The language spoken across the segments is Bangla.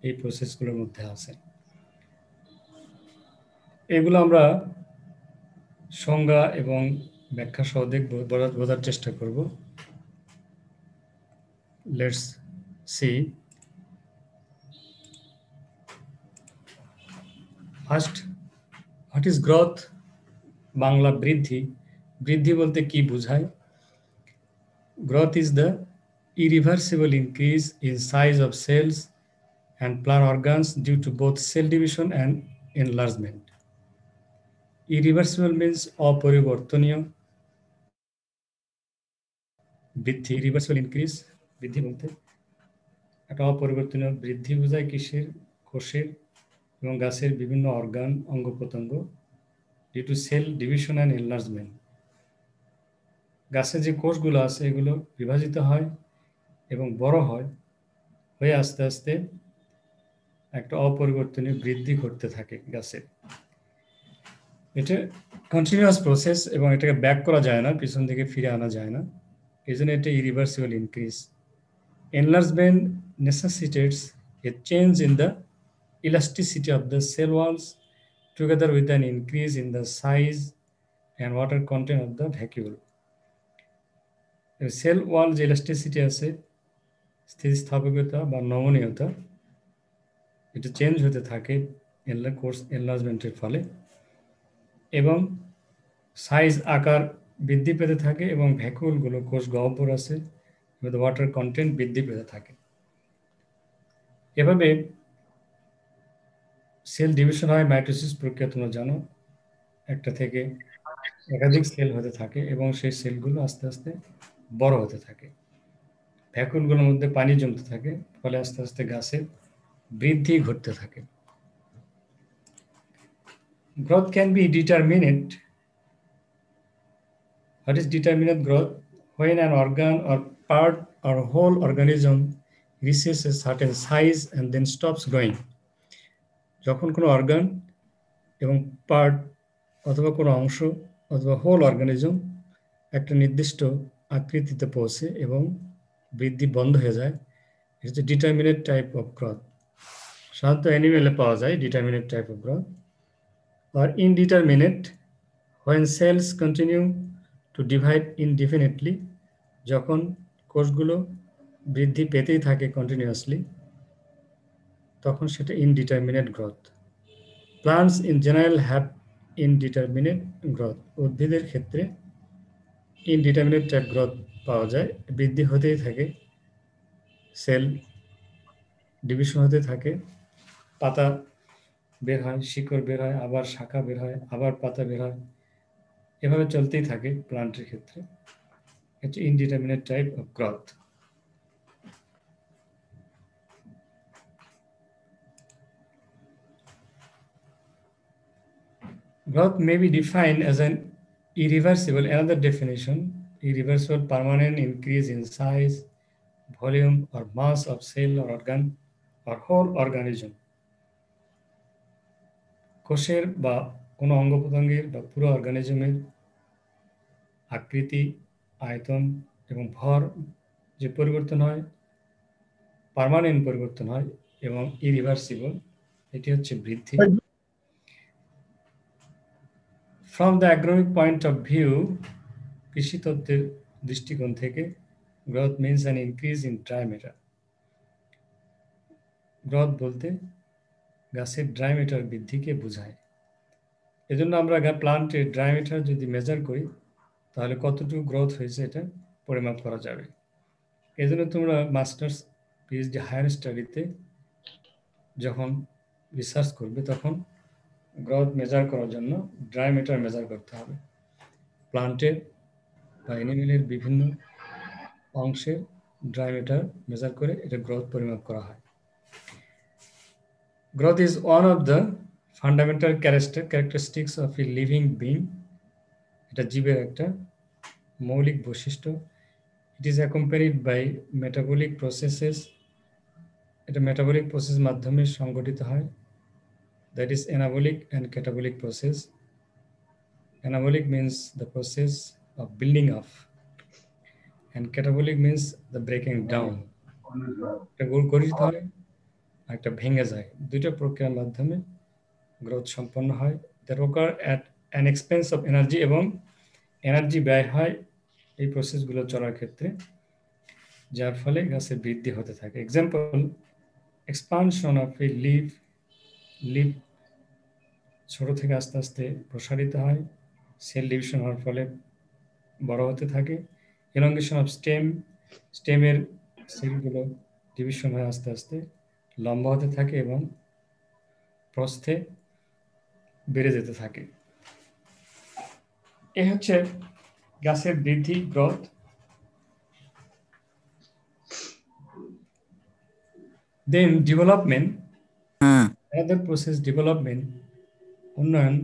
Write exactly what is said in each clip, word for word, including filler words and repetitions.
এই প্রসেসগুলোর মধ্যে আছে। এগুলো আমরা সংজ্ঞা এবং ব্যাখ্যা সহ দেখব, বোঝার চেষ্টা করব। Let's see. First, what is growth? Bangla বৃদ্ধি। বৃদ্ধি বলতে কি বোঝায়? Growth is the irreversible increase in size of cells and plant organs due to both cell division and enlargement. Irreversible means অপরিবর্তনীয়। বৃদ্ধি, রিভার্সিবল ইনক্রিজ, বৃদ্ধি বলতে একটা অপরিবর্তনীয় বৃদ্ধি বোঝায় কিসের? কোষের এবং গাছের বিভিন্ন অর্গান, অঙ্গ প্রত্যঙ্গ, due to cell division and enlargement. গাছের যে কোষগুলো আছে এগুলো বিভাজিত হয় এবং বড় হয়, হয়ে আস্তে আস্তে একটা অপরিবর্তনীয় বৃদ্ধি ঘটতে থাকে গাছের। এটা কন্টিনিউয়াস প্রসেস এবং এটাকে ব্যাক করা যায় না, পিছন থেকে ফিরে আনা যায় না, এই জন্য এটা irreversible increase. Enlargement necessitates a change in the elasticity of the cell walls together with an increase in the size and water content of the vacuole. Cell wall যে ইলাস্টিসিটি আছে, স্থিতিস্থাপকতা বা নমনীয়তা, এটা চেঞ্জ হতে থাকে কোর্স এনলার্জমেন্টের ফলে, এবং সাইজ আকার বৃদ্ধি পেতে থাকে এবং ভ্যাকুলগুলো, কোষ গহ্বর আছে, ওয়াটার কন্টেন্ট বৃদ্ধি পেতে থাকে। এভাবে সেল ডিভিশন হয় মাইটোসিস প্রক্রিয়া, তোমরা জানো। একটা থেকে একাধিক সেল হতে থাকে এবং সেই সেলগুলো আস্তে আস্তে বড় হতে থাকে, ভ্যাকুলগুলোর মধ্যে পানি জমতে থাকে, ফলে আস্তে আস্তে গাছের বৃদ্ধি ঘটতে থাকে। Growth can be determinate. What is determinate growth? When an organ or part or whole organism reaches a certain size and then stops growing. যখন কোনো অর্গান এবং পার্ট অথবা কোনো অংশ অথবা হোল অর্গানিজম একটা নির্দিষ্ট আকৃতিতে পৌঁছে এবং বৃদ্ধি বন্ধ হয়ে যায়, এটা হচ্ছে ডিটারমিনেট টাইপ অফ গ্রোথ। সাধারণত অ্যানিমেলে পাওয়া যায় ডিটারমিনেট টাইপ অফ গ্রোথ। আর indeterminate, when cells continue to divide indefinitely, যখন কোষগুলো বৃদ্ধি পেতেই থাকে কন্টিনিউয়াসলি, তখন সেটা indeterminate growth. Plants in general have indeterminate growth. উদ্ভিদের ক্ষেত্রে ইনডিটারমিনেট টাইপ গ্রোথ পাওয়া যায়, বৃদ্ধি হতেই থাকে, সেল ডিভিশন হতে থাকে, পাতা বের হয়, শিকড় বের হয়, আবার শাখা বের হয়, আবার পাতা বের হয়, এভাবে চলতেই থাকে প্লান্টের ক্ষেত্রে। এটা indeterminate type of growth. Growth may be defined as an irreversible, another definition, irreversible permanent increase in size, volume or mass of cell or organ or whole organism. কোষের বা কোনো অঙ্গ প্রত্যঙ্গের বা পুরো অর্গানিজমের আকৃতি, আয়তন এবং ভর যে পরিবর্তন হয়, পার্মানেন্ট পরিবর্তন হয় এবং ইরিভার্সিবল, এটি হচ্ছে বৃদ্ধি। From the agronomic point of view, কৃষি তত্ত্বের দৃষ্টিকোণ থেকে, growth means an increase in dry matter. growth বলতে গাছের ড্রাই ম্যাটার বৃদ্ধিকে বোঝায়। এজন্য আমরা প্লান্টের ড্রাই ম্যাটার যদি মেজার করি, তাহলে কতটুকু গ্রোথ হয়েছে এটা পরিমাপ করা যাবে। এজন্য তোমরা মাস্টার্স, পিএইচডি, হায়ার স্টাডিতে যখন রিসার্চ করবে, তখন গ্রোথ মেজার করার জন্য ড্রাই ম্যাটার মেজার করতে হবে। প্লান্টের বা অ্যানিমেলের বিভিন্ন অংশের ড্রাই ম্যাটার মেজার করে এটা গ্রোথ পরিমাপ করা হয়। Growth is one of the fundamental characteristics of a living being. এটা জীবের একটা মৌলিক বৈশিষ্ট্য। It is accompanied by metabolic processes. এটা metabolic process মাধ্যমে সংগঠিত হয়। That is anabolic and catabolic process. Anabolic means the process of building up, and catabolic means the breaking down. এটা গঠিত হয় একটা ভেঙে যায়। দুইটা প্রক্রিয়ার মাধ্যমে গ্রোথ সম্পন্ন হয়। That occur at an expense of energy, এবং এনার্জি ব্যয় হয় এই প্রসেসগুলো চলার ক্ষেত্রে, যার ফলে গাছের বৃদ্ধি হতে থাকে। Example, expansion of a leaf, leaf ছোট থেকে আস্তে আস্তে প্রসারিত হয়, সেল ডিভিশন হওয়ার ফলে বড় হতে থাকে। এলঙ্গেশন অফ স্টেম, স্টেমের সেলগুলো ডিভিশন হয়ে আস্তে আস্তে লম্বা হতে থাকে এবং প্রস্থে বেড়ে যেতে থাকে। এ হচ্ছে গাছের বৃদ্ধি, growth. Then development, another process, development, উন্নয়ন।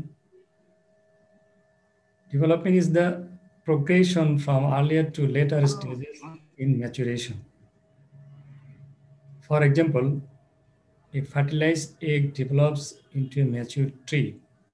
Development is the progression from earlier to later stages in maturation. For example, a fertilized egg develops into a mature tree.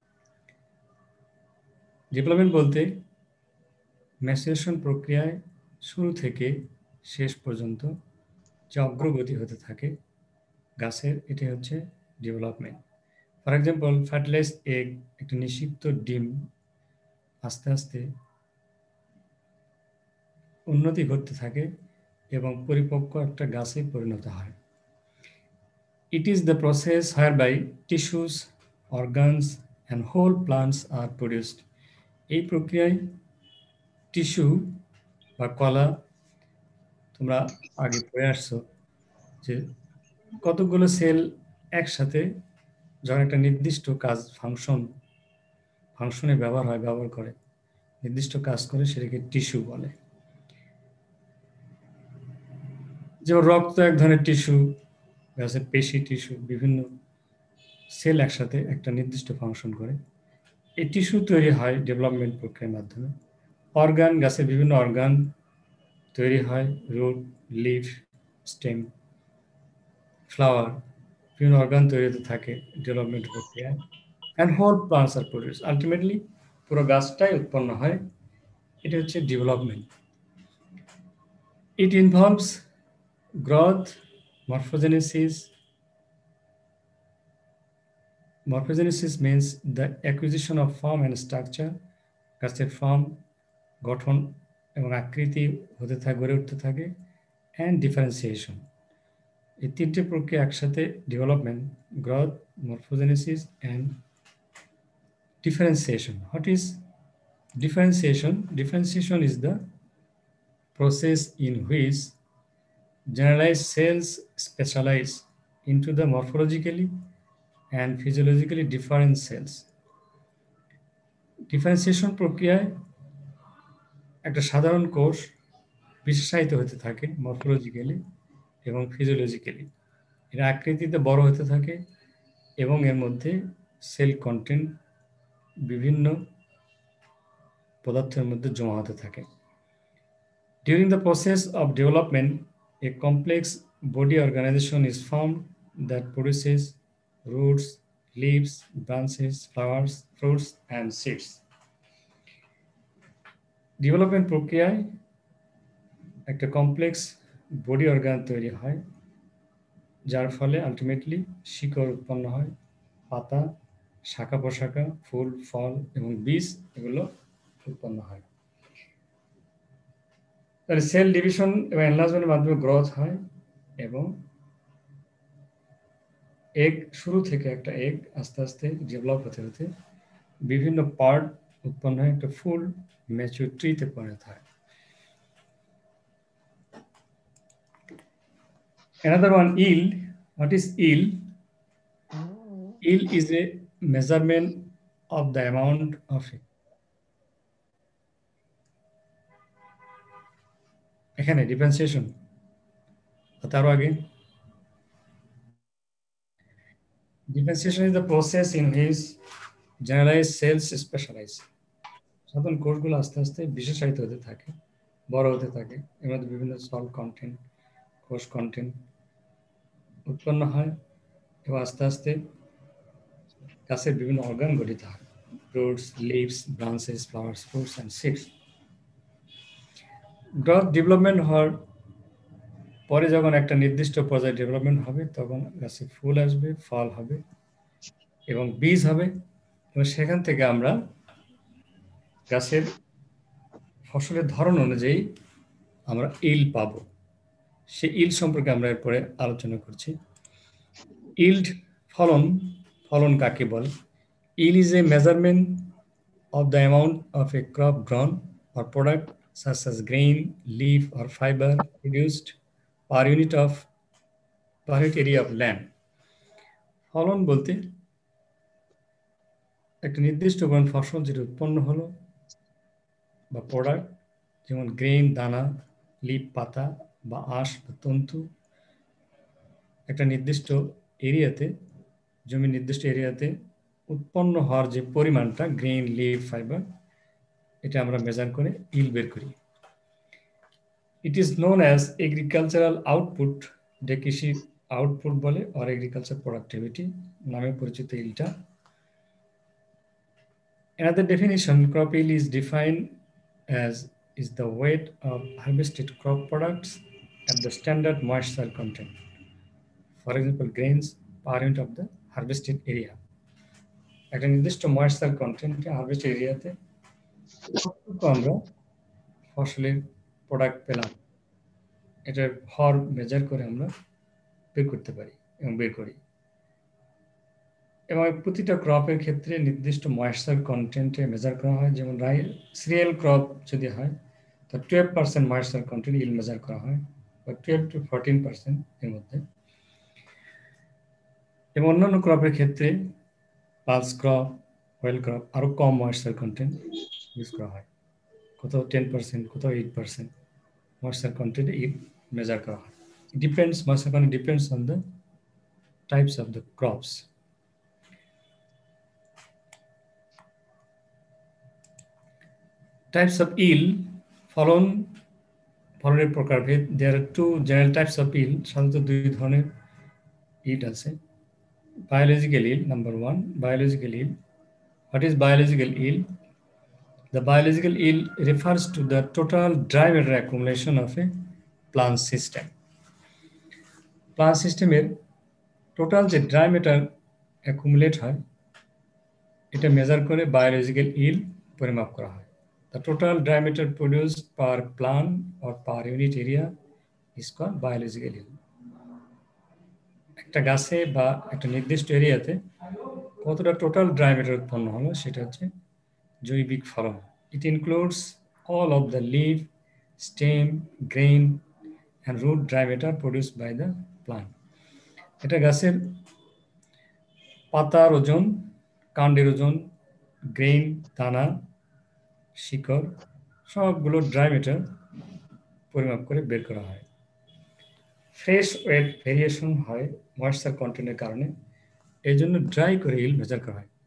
Development বলতে ম্যাচুরেশন প্রক্রিয়ায় শুরু থেকে শেষ পর্যন্ত যে অগ্রগতি হতে থাকে গাছের, এটি হচ্ছে development. For example, fertilized egg, একটা নিষিক্ত ডিম আস্তে আস্তে উন্নতি ঘটতে থাকে এবং পরিপক্ক একটা গাছে পরিণত হয়। It is the process whereby tissues, organs and whole plants are produced. এই প্রক্রিয়ায় টিস্যু বা কলা, তোমরা আগে পড়ে আসছো যে কতগুলো সেল একসাথে যখন একটা নির্দিষ্ট কাজ ফাংশন ফাংশনে ব্যবহার হয়, ব্যবহার করে নির্দিষ্ট কাজ করে, সেটাকে টিস্যু বলে। যেমন রক্ত এক ধরনের টিস্যু, গাছের পেশি টিস্যু, বিভিন্ন সেল একসাথে একটা নির্দিষ্ট ফাংশন করে। এই টিস্যু তৈরি হয় ডেভেলপমেন্ট প্রক্রিয়ার মাধ্যমে। অর্গান, গাছের বিভিন্ন অর্গান তৈরি হয়, রুট, লিফ, স্টেম, ফ্লাওয়ার, বিভিন্ন অর্গান তৈরি হতে থাকে ডেভেলপমেন্ট প্রক্রিয়ায়। And whole plants are produce, ultimately পুরো গাছটাই উৎপন্ন হয়। এটা হচ্ছে development. It involves growth, morphogenesis. Morphogenesis means the acquisition of form and structure. গাছের ফর্ম, গঠন এবং আকৃতি হতে থাকে, গড়ে উঠতে থাকে। অ্যান্ড ডিফারেন্সিয়েশন, এই তিনটে প্রক্রিয়া একসাথে, development, growth, morphogenesis and differentiation. What is differentiation? Differentiation is the process in which generalized cells specialize into the morphologically and physiologically different cells. Differentiation প্রক্রিয়ায় একটা সাধারণ কোষ বিশেষায়িত হতে থাকে মরফোলজিক্যালি এবং ফিজিওলজিক্যালি। এর আকৃতিতে বড় হতে থাকে এবং এর মধ্যে সেল কন্টেন্ট বিভিন্ন পদার্থের মধ্যে জমা হতে থাকে। During the process of development, a complex body organization is formed that produces roots, leaves, branches, flowers, fruits, and seeds. Development প্রক্রিয়ায় একটা কমপ্লেক্স বডি অর্গান তৈরি হয়, যার ফলে আলটিমেটলি শিকড় উৎপন্ন হয়, পাতা, শাখা প্রশাখা, ফুল, ফল এবং বীজ এগুলো উৎপন্ন হয়। তাহলে সেল ডিভিশন এবং এনলার্জমেন্টের মাধ্যমে গ্রোথ হয় এবং এগ, শুরু থেকে একটা এগ আস্তে আস্তে ডেভেলপ হতে হতে বিভিন্ন পার্ট উৎপন্ন হয়, একটা ফুল ম্যাচিউর ট্রিতে পরিণত হয়। Another one, yield. What is yield? Yield is a measurement of the amount of it. এখানে ডিফারেন্সিয়েশন তারও আগে, differentiation is the process in which generalize cells specialize. সাধারণ কোষগুলো আস্তে আস্তে বিশেষায়িত হতে থাকে, বড় হতে থাকে, এর মধ্যে বিভিন্ন সল কন্টেন্ট, কোষ কন্টেন্ট উৎপন্ন হয় এবং আস্তে আস্তে গাছের বিভিন্ন অর্গান গঠিত হয়, roots, leaves, branches, flowers, fruits and seeds. Growth development হওয়ার পরে যখন একটা নির্দিষ্ট পর্যায়ে ডেভেলপমেন্ট হবে তখন গাছে ফুল আসবে, ফল হবে এবং বীজ হবে, এবং সেখান থেকে আমরা গাছের ফসলের ধরন অনুযায়ী আমরা ইল পাবো। সেই ইল সম্পর্কে আমরা এরপরে আলোচনা করছি। ইল্ড, ফলন, ফলন কাকে বলে? Yield is a measurement of the amount of a crop grown or product such as grain, leaf or fiber produced per unit of per unit area of land. ফলন বলতে একটা নির্দিষ্ট কোন ফসল যেটা উৎপন্ন হলো বা প্রোডাক্ট, যেমন গ্রেন দানা, লিফ পাতা বা আঁশ বা তন্তু, একটা নির্দিষ্ট এরিয়াতে, জমির নির্দিষ্ট এরিয়াতে উৎপন্ন হওয়ার যে পরিমাণটা, গ্রেন, লিফ, ফাইবার, এটা আমরা মেজার করে ইল বের করি। It is known as agricultural output, যে কৃষি আউটপুট বলে, or agriculture productivity নামে পরিচিত ইলটা। Another definition, crop yield is defined as is the weight of harvested crop products at the standard moisture content. For example, grains per unit of the harvested area. একটা নির্দিষ্ট ময়েশ্চার কন্টেন্টে হারভেস্ট এরিয়াতে কতটুকু আমরা ফসলের প্রোডাক্ট পেলাম, এটার হর মেজার করে আমরা বের করতে পারি এবং বের করি। এবং প্রতিটা ক্রপের ক্ষেত্রে নির্দিষ্ট ময়েশ্চার কন্টেন্টে মেজার করা হয়। যেমন রাই সিরিয়াল ক্রপ যদি হয় তো twelve percent moisture content yield measure করা হয়, বা টুয়েলভ টু ফোরটিন পার্সেন্ট এর মধ্যে। এবং অন্যান্য ক্রপের ক্ষেত্রে পালস ক্রপ, অয়েল ক্রপ আরও কম ময়েশ্চার কন্টেন্ট ইউজ করা হয়, কোথাও টেন পার্সেন্ট, কোথাও eight percent moisture content it measure kara hoy. It depends, moisture content depends on the types of the crops. Types of yield, ফলন, ফলনের প্রকারভেদ। There are two general types of yield, সাধারণত দুই ধরনের yield আছে। Biological yield, number one, biological yield. What is biological yield? The biological yield refers to the total dry matter accumulation of a plant system. Plant system এর টোটাল যে ড্রাই ম্যাটার অ্যাকুমুলেট হয়, এটা মেজার করে বায়োলজিক্যাল ইল পরিমাপ করা হয়। The total dry matter produced per plant or per unit area is called biological yield. একটা গাছে বা একটা নির্দিষ্ট এরিয়াতে কতটা টোটাল ড্রাই ম্যাটার উৎপন্ন হলো সেটা হচ্ছে জৈবিক ফলন। It includes all of the leaf, stem, grain and root dry matter produced by the plant. এটা গাছের পাতার ওজন, কাণ্ডের ওজন, গ্রেইন, দানা, শিকড় সবগুলো ড্রাই ম্যাটার পরিমাপ করে বের করা হয়। ফ্রেশ ওয়েট ভেরিয়েশন হয় ময়েশ্চার কন্টেন্টের কারণে, এই জন্য ড্রাই করে ইল মেজার করা হয়।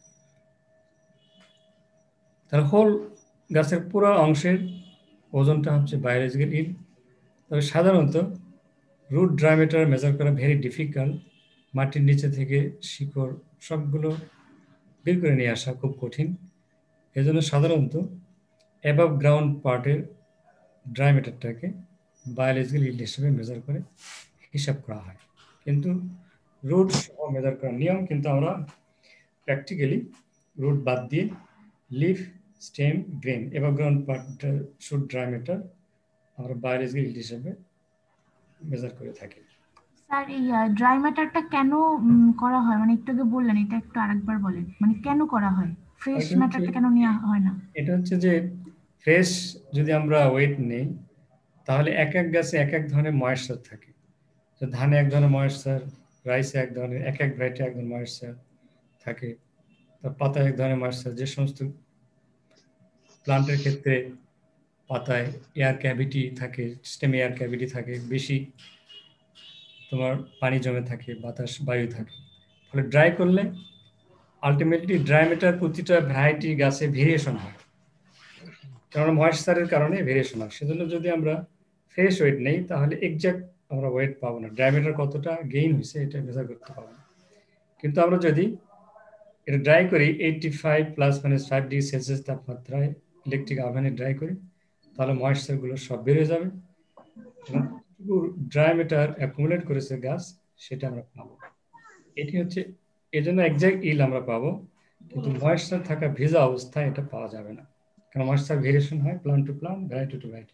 তার হোল গাছের পুরো অংশের ওজনটা হচ্ছে বায়োলজিক্যাল ইল। তবে সাধারণত রুট ড্রাই ম্যাটার মেজার করা ভেরি ডিফিকাল্ট। মাটির নিচে থেকে শিকড় সবগুলো বের করে নিয়ে আসা খুব কঠিন। এজন্য সাধারণত অ্যাবাভ গ্রাউন্ড পার্টের ড্রাই ম্যাটারটাকে বায়োলজিক্যাল ইল্ড হিসেবে মেজার করে হিসাব করা হয়। কিন্তু রুট সহ মেজার করার নিয়ম, কিন্তু আমরা প্র্যাকটিক্যালি রুট বাদ দিয়ে leaf, stem, grain, above ground পার্টটা শুড ড্রাই ম্যাটার আমরা বায়োলজিক্যাল ইল্ড হিসেবে মেজার করে থাকি। স্যার এই ড্রাই ম্যাটারটা কেন করা হয়, মানে একটু আগে বললেন, এটা একটু আরেকবার বলেন, মানে কেন করা হয়? ফ্রেশ ম্যাটারটা কেন নেওয়া হয় না? এটা হচ্ছে যে ফ্রেশ যদি আমরা ওয়েট নেই তাহলে এক এক গাছে এক এক ধরনের ময়েশ্চার থাকে। তো ধানে এক ধরনের ময়েশ্চার, রাইসে এক ধরনের, এক এক ভ্যারাইটি এক ধরনের ময়েশ্চার থাকে, তার পাতায় এক ধরনের ময়েশ্চার। যে সমস্ত প্লান্টের ক্ষেত্রে পাতায় এয়ার ক্যাভিটি থাকে, স্টেমে এয়ার ক্যাভিটি থাকে, বেশি তোমার পানি জমে থাকে, বাতাস বায়ু থাকে, ফলে ড্রাই করলে আলটিমেটলি ড্রাই ম্যাটার প্রতিটা ভ্যারাইটি গাছে ভেরিয়েশন হয়, কারণ ময়েশ্চারের কারণে ভেরিয়েশন হয়। সেজন্য যদি আমরা ফ্রেশ ওয়েট নেই তাহলে এক্সাক্ট আমরা ওয়েট পাবো না, ড্রাই ম্যাটার কতটা গেইন হয়েছে এটা মেজার করতে পারবো না। কিন্তু আমরা যদি এটা ড্রাই করি eighty five plus minus five degree Celsius তাপমাত্রায় ইলেকট্রিক ওভেনে ড্রাই করি, তাহলে ময়েশ্চারগুলো সব বেড়ে যাবে এবং যতটুকু ড্রাই ম্যাটার অ্যাকুমুলেট করেছে গাছ সেটা আমরা পাবো। এটি হচ্ছে এজন্য এক্সাক্ট ইল আমরা পাবো, কিন্তু ময়েশ্চার থাকা ভেজা অবস্থায় এটা পাওয়া যাবে না, কারণ ময়েশ্চার ভেরিয়েশন হয় plant to plant, variety to variety.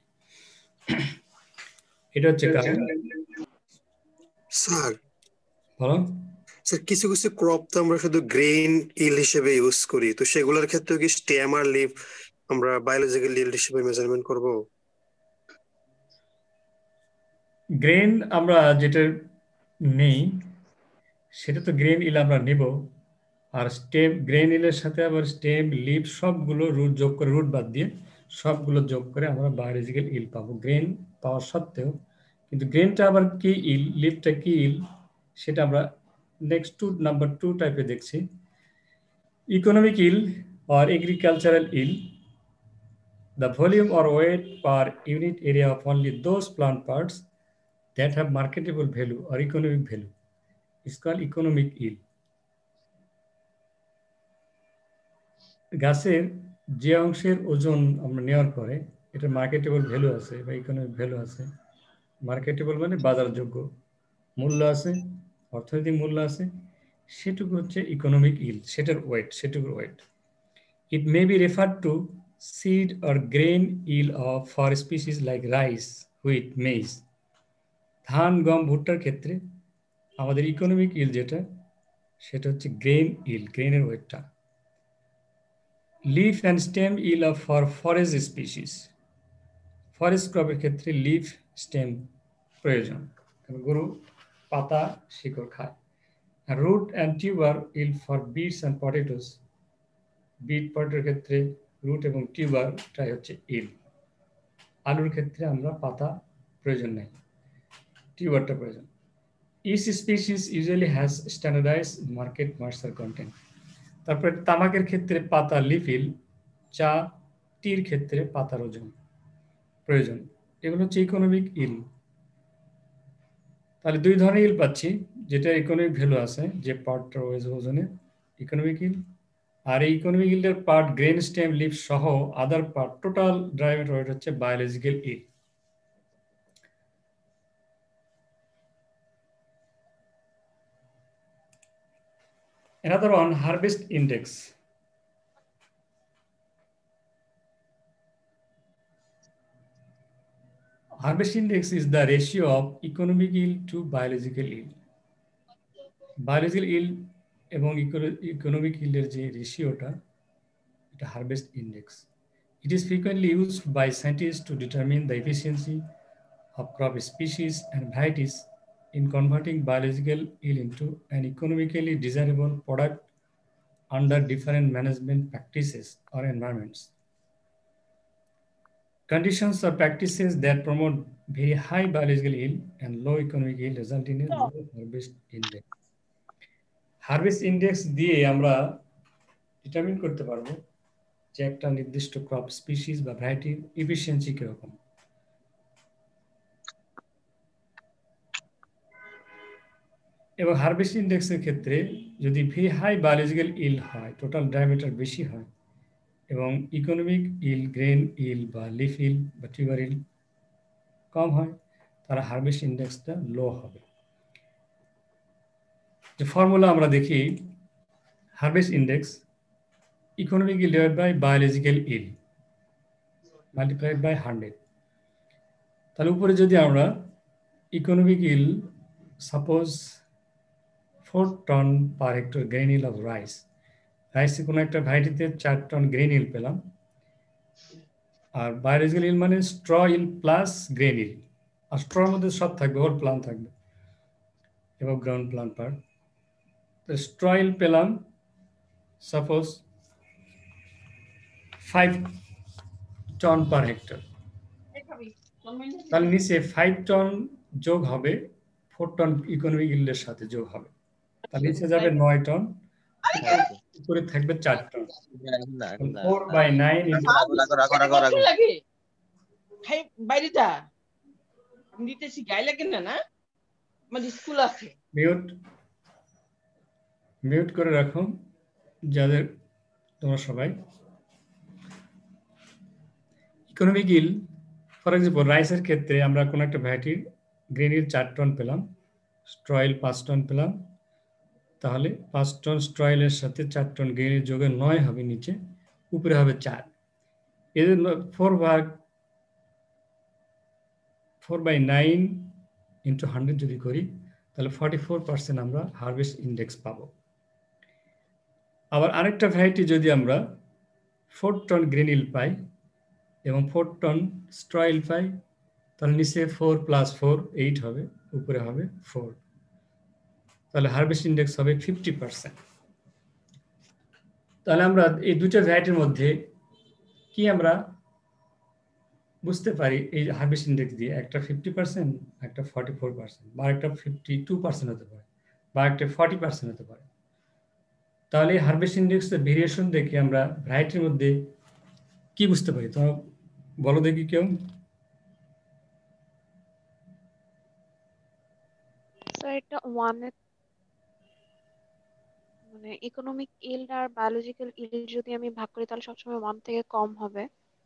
এটা হচ্ছে কারণ। স্যার বলো। স্যার কিছু কিছু ক্রপ তো আমরা শুধু গ্রেইন ইল হিসেবে ইউজ করি, তো সেগুলোর ক্ষেত্রে কি স্টেম আর লিভ আমরা বায়োলজিক্যাল ইল্ড হিসেবে মেজারমেন্ট করব? গ্রেন আমরা যেটা নেই সেটা তো গ্রেন ইল আমরা নিব, আর স্টেম গ্রেন ইলের সাথে আবার স্টেম লিভ সবগুলো রুট যোগ করে, রুট বাদ দিয়ে সবগুলো যোগ করে আমরা বায়োলজিক্যাল ইল পাবো গ্রেন পাওয়া সত্ত্বেও। কিন্তু গ্রেনটা আবার কি ইল, লিভটা কি ইল, সেটা আমরা নেক্সট টু নাম্বার টু টাইপে দেখছি। Economic yield or agricultural ill, the volume or weight per unit area of only those plant parts that have marketable value or economic value is called economic ill. গাছের যে অংশের ওজন আমরা নেওয়ার পরে এটা মার্কেটেবল ভ্যালু আছে বা ইকোনমিক ভ্যালু আছে, মার্কেটেবল মানে বাজারযোগ্য মূল্য আছে, অর্থনৈতিক মূল্য আছে, সেটুকু হচ্ছে ইকোনমিক ইল, সেটার ওয়েট, সেটুকুর weight. It may be referred to seed or grain yield of for species like rice, wheat, maize. ধান, গম, ভুট্টার ক্ষেত্রে আমাদের ইকোনমিক ইল যেটা সেটা হচ্ছে গ্রেন ইল, গ্রেনের ওয়েটটা। Leaf and stem yield of for forest species, forest ক্রপের ক্ষেত্রে লিফ স্টেম প্রয়োজন, গরু পাতা শিকড় খায়। Root and tuber yield for beets and potatoes, beet পটেটোর ক্ষেত্রে রুট এবং টিউবারটাই হচ্ছে ইল। আলুর ক্ষেত্রে আমরা পাতা প্রয়োজন নেই, টিউবারটা প্রয়োজন। Each species usually has standardized market moisture content. তারপরে তামাকের ক্ষেত্রে পাতা লিফ ইল, চা টির ক্ষেত্রে পাতার ওজন প্রয়োজন। এগুলো হচ্ছে ইকোনমিক ইল। তাহলে দুই ধরনের ইল পাচ্ছি, যেটা ইকোনমিক ভ্যালু আছে যে পার্টটার ওজনে ইকোনমিক ইল, আর এই ইকোনমিক ইল্ডের পার্ট গ্রেন স্টেম লিফ সহ আদার পার্ট টোটাল ড্রাইভের ওয়েট হচ্ছে biological yield. Another one, harvest index. Harvest index is the ratio of economic yield to biological yield. Biological yield এবং economic yield এর যে রেশিওটা, এটা harvest index. It is frequently used by scientists to determine the efficiency of crop species and varieties in converting biological yield into an economically desirable product under different management practices or environments. Conditions or practices that promote very high biological yield and low economic yield result in a low harvest index. Harvest index দিয়ে আমরা ডিটারমিন করতে পারবো যে একটা নির্দিষ্ট ক্রপ স্পিসিস বা ভ্যারাইটির এফিসিয়েন্সি কিরকম। এবং হারভেস্ট ইন্ডেক্সের ক্ষেত্রে যদি ভেরি হাই বায়োলজিক্যাল ইল হয়, টোটাল ডায়ামিটার বেশি হয়, এবং ইকোনমিক ইল, গ্রেন ইল বা লিফ ইল বা টিউবার ইল কম হয়, তারা হারভেস্ট ইন্ডেক্সটা লো হবে। যে ফর্মুলা আমরা দেখি, harvest index economic yield divide by biological yield multiplied by hundred. তাহলে উপরে যদি আমরা economic yield suppose four ton per hectare grain yield of rice, রাইসে কোনো একটা ভ্যারাইটিতে চার টন গ্রেন ইল পেলাম, আর বায়োলজিক্যাল ইল মানে straw yield plus grain yield, আর স্ট্রর মধ্যে সব থাকবে, হোল প্লান্ট থাকবে এবং গ্রাউন্ড প্লান্ট পার্ট। তো স্ট্র ইল পেলাম suppose five ton per hectare, তাহলে নিচে ফাইভ টন যোগ হবে, ফোর টন ইকোনমিক ইল্ডের সাথে যোগ হবে, তাহলে নিচে যাবে নয় টন, উপরে থাকবে চার টন। ফোর বাই নাইন বাইরেটা আমি দিতেছি গায়ে লাগে না না, আমাদের স্কুল আছে। মিউট মিউট করে রাখো যাদের তোমরা সবাই। ইকোনমিক ইল ফর এক্সাম্পল রাইসের ক্ষেত্রে আমরা কোনো একটা ভ্যারাইটির গ্রেন ইল চার টন পেলাম, স্ট্র ইল পাঁচ টন পেলাম, তাহলে পাঁচ টন স্ট্র ইলের সাথে চার টন গ্রেন ইল যোগে নয় হবে নিচে, উপরে হবে চার। এদের ফোর ভাগ four by nine into hundred যদি করি তাহলে ফর্টি ফোর পার্সেন্ট আমরা হারভেস্ট ইন্ডেক্স পাবো। আবার আরেকটা ভ্যারাইটি যদি আমরা ফোর টন গ্রেনিল পাই এবং ফোর টন স্ট্রয়েল পাই, তাহলে নিচে ফোর প্লাস ফোর এইট হবে, উপরে হবে ফোর, তাহলে হারভেস্ট ইন্ডেক্স হবে ফিফটি পার্সেন্ট। তাহলে আমরা এই দুটো ভ্যারাইটির মধ্যে কি আমরা বুঝতে পারি এই হারভেস্ট ইন্ডেক্স দিয়ে? একটা ফিফটি পার্সেন্ট, একটা ফর্টি ফোর পার্সেন্ট, বা একটা ফিফটি টু পার্সেন্ট হতে পারে, বা একটা ফর্টি পার্সেন্ট হতে পারে। তাহলে এই হারভেস্ট ইন্ডেক্সের ভেরিয়েশন দেখে আমরা ভ্যারাইটির মধ্যে কি বুঝতে পারি? তোমরা বলো দেখি কেউ। স্যার এটা ওয়ান মানে ইকোনমিক ইল্ড আর বায়োলজিক্যাল ইল্ড যদি আমি ভাগ করি তাহলে সবসময় ওয়ান থেকে কম হবে।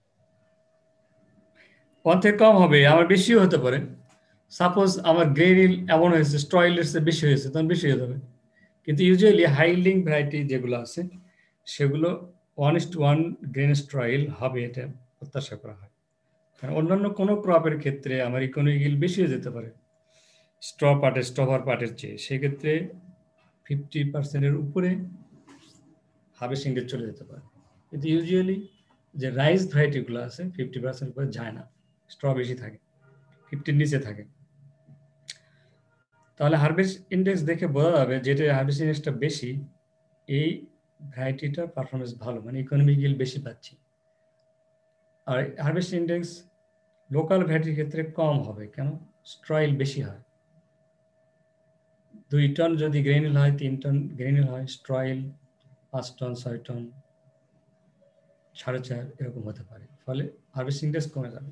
ওয়ান থেকে কম হবে, আমার বেশিও হতে পারে। সাপোজ আমার গ্রেন ইল এমন হয়েছে স্ট্র ইলের চেয়ে বেশি হয়েছে, তখন বেশি হয়ে যাবে। কিন্তু ইউজুয়ালি হাই ইল্ডিং ভ্যারাইটি যেগুলো আছে সেগুলো one is two one grain straw yield হবে, এটা প্রত্যাশা করা হয়। কারণ অন্যান্য কোনো ক্রপের ক্ষেত্রে আমার ইকোনমিক ইল্ড বেশি হয়ে যেতে পারে স্ট্র পার্টের স্ট্রভার পার্টের চেয়ে, সেক্ষেত্রে ফিফটি পার্সেন্টের উপরে হার্ভেস্টিং রেট চলে যেতে পারে। কিন্তু ইউজুয়ালি যে রাইস ভ্যারাইটিগুলো আছে ফিফটি পার্সেন্ট উপরে যায় না, স্ট্র বেশি থাকে, ফিফটির নিচে থাকে। তাহলে হারভেস্ট ইন্ডেক্স দেখে বোঝা যাবে যেটা হারভেস্ট ইন্ডেক্সটা বেশি, এই ভ্যারাইটিটার পারফরমেন্স ভালো, মানে ইকোনমিক ইল্ড বেশি পাচ্ছি। আর হারভেস্ট ইন্ডেক্স লোকাল ভ্যারাইটির ক্ষেত্রে কম হবে, কেন? স্ট্র ইল বেশি হয়। দুই টন যদি গ্রেনিল হয়, তিন টন গ্রেনিল হয়, স্ট্র ইল পাঁচ টন ছয় টন সাড়ে চার এরকম হতে পারে, ফলে হারভেস্ট ইন্ডেক্স কমে যাবে।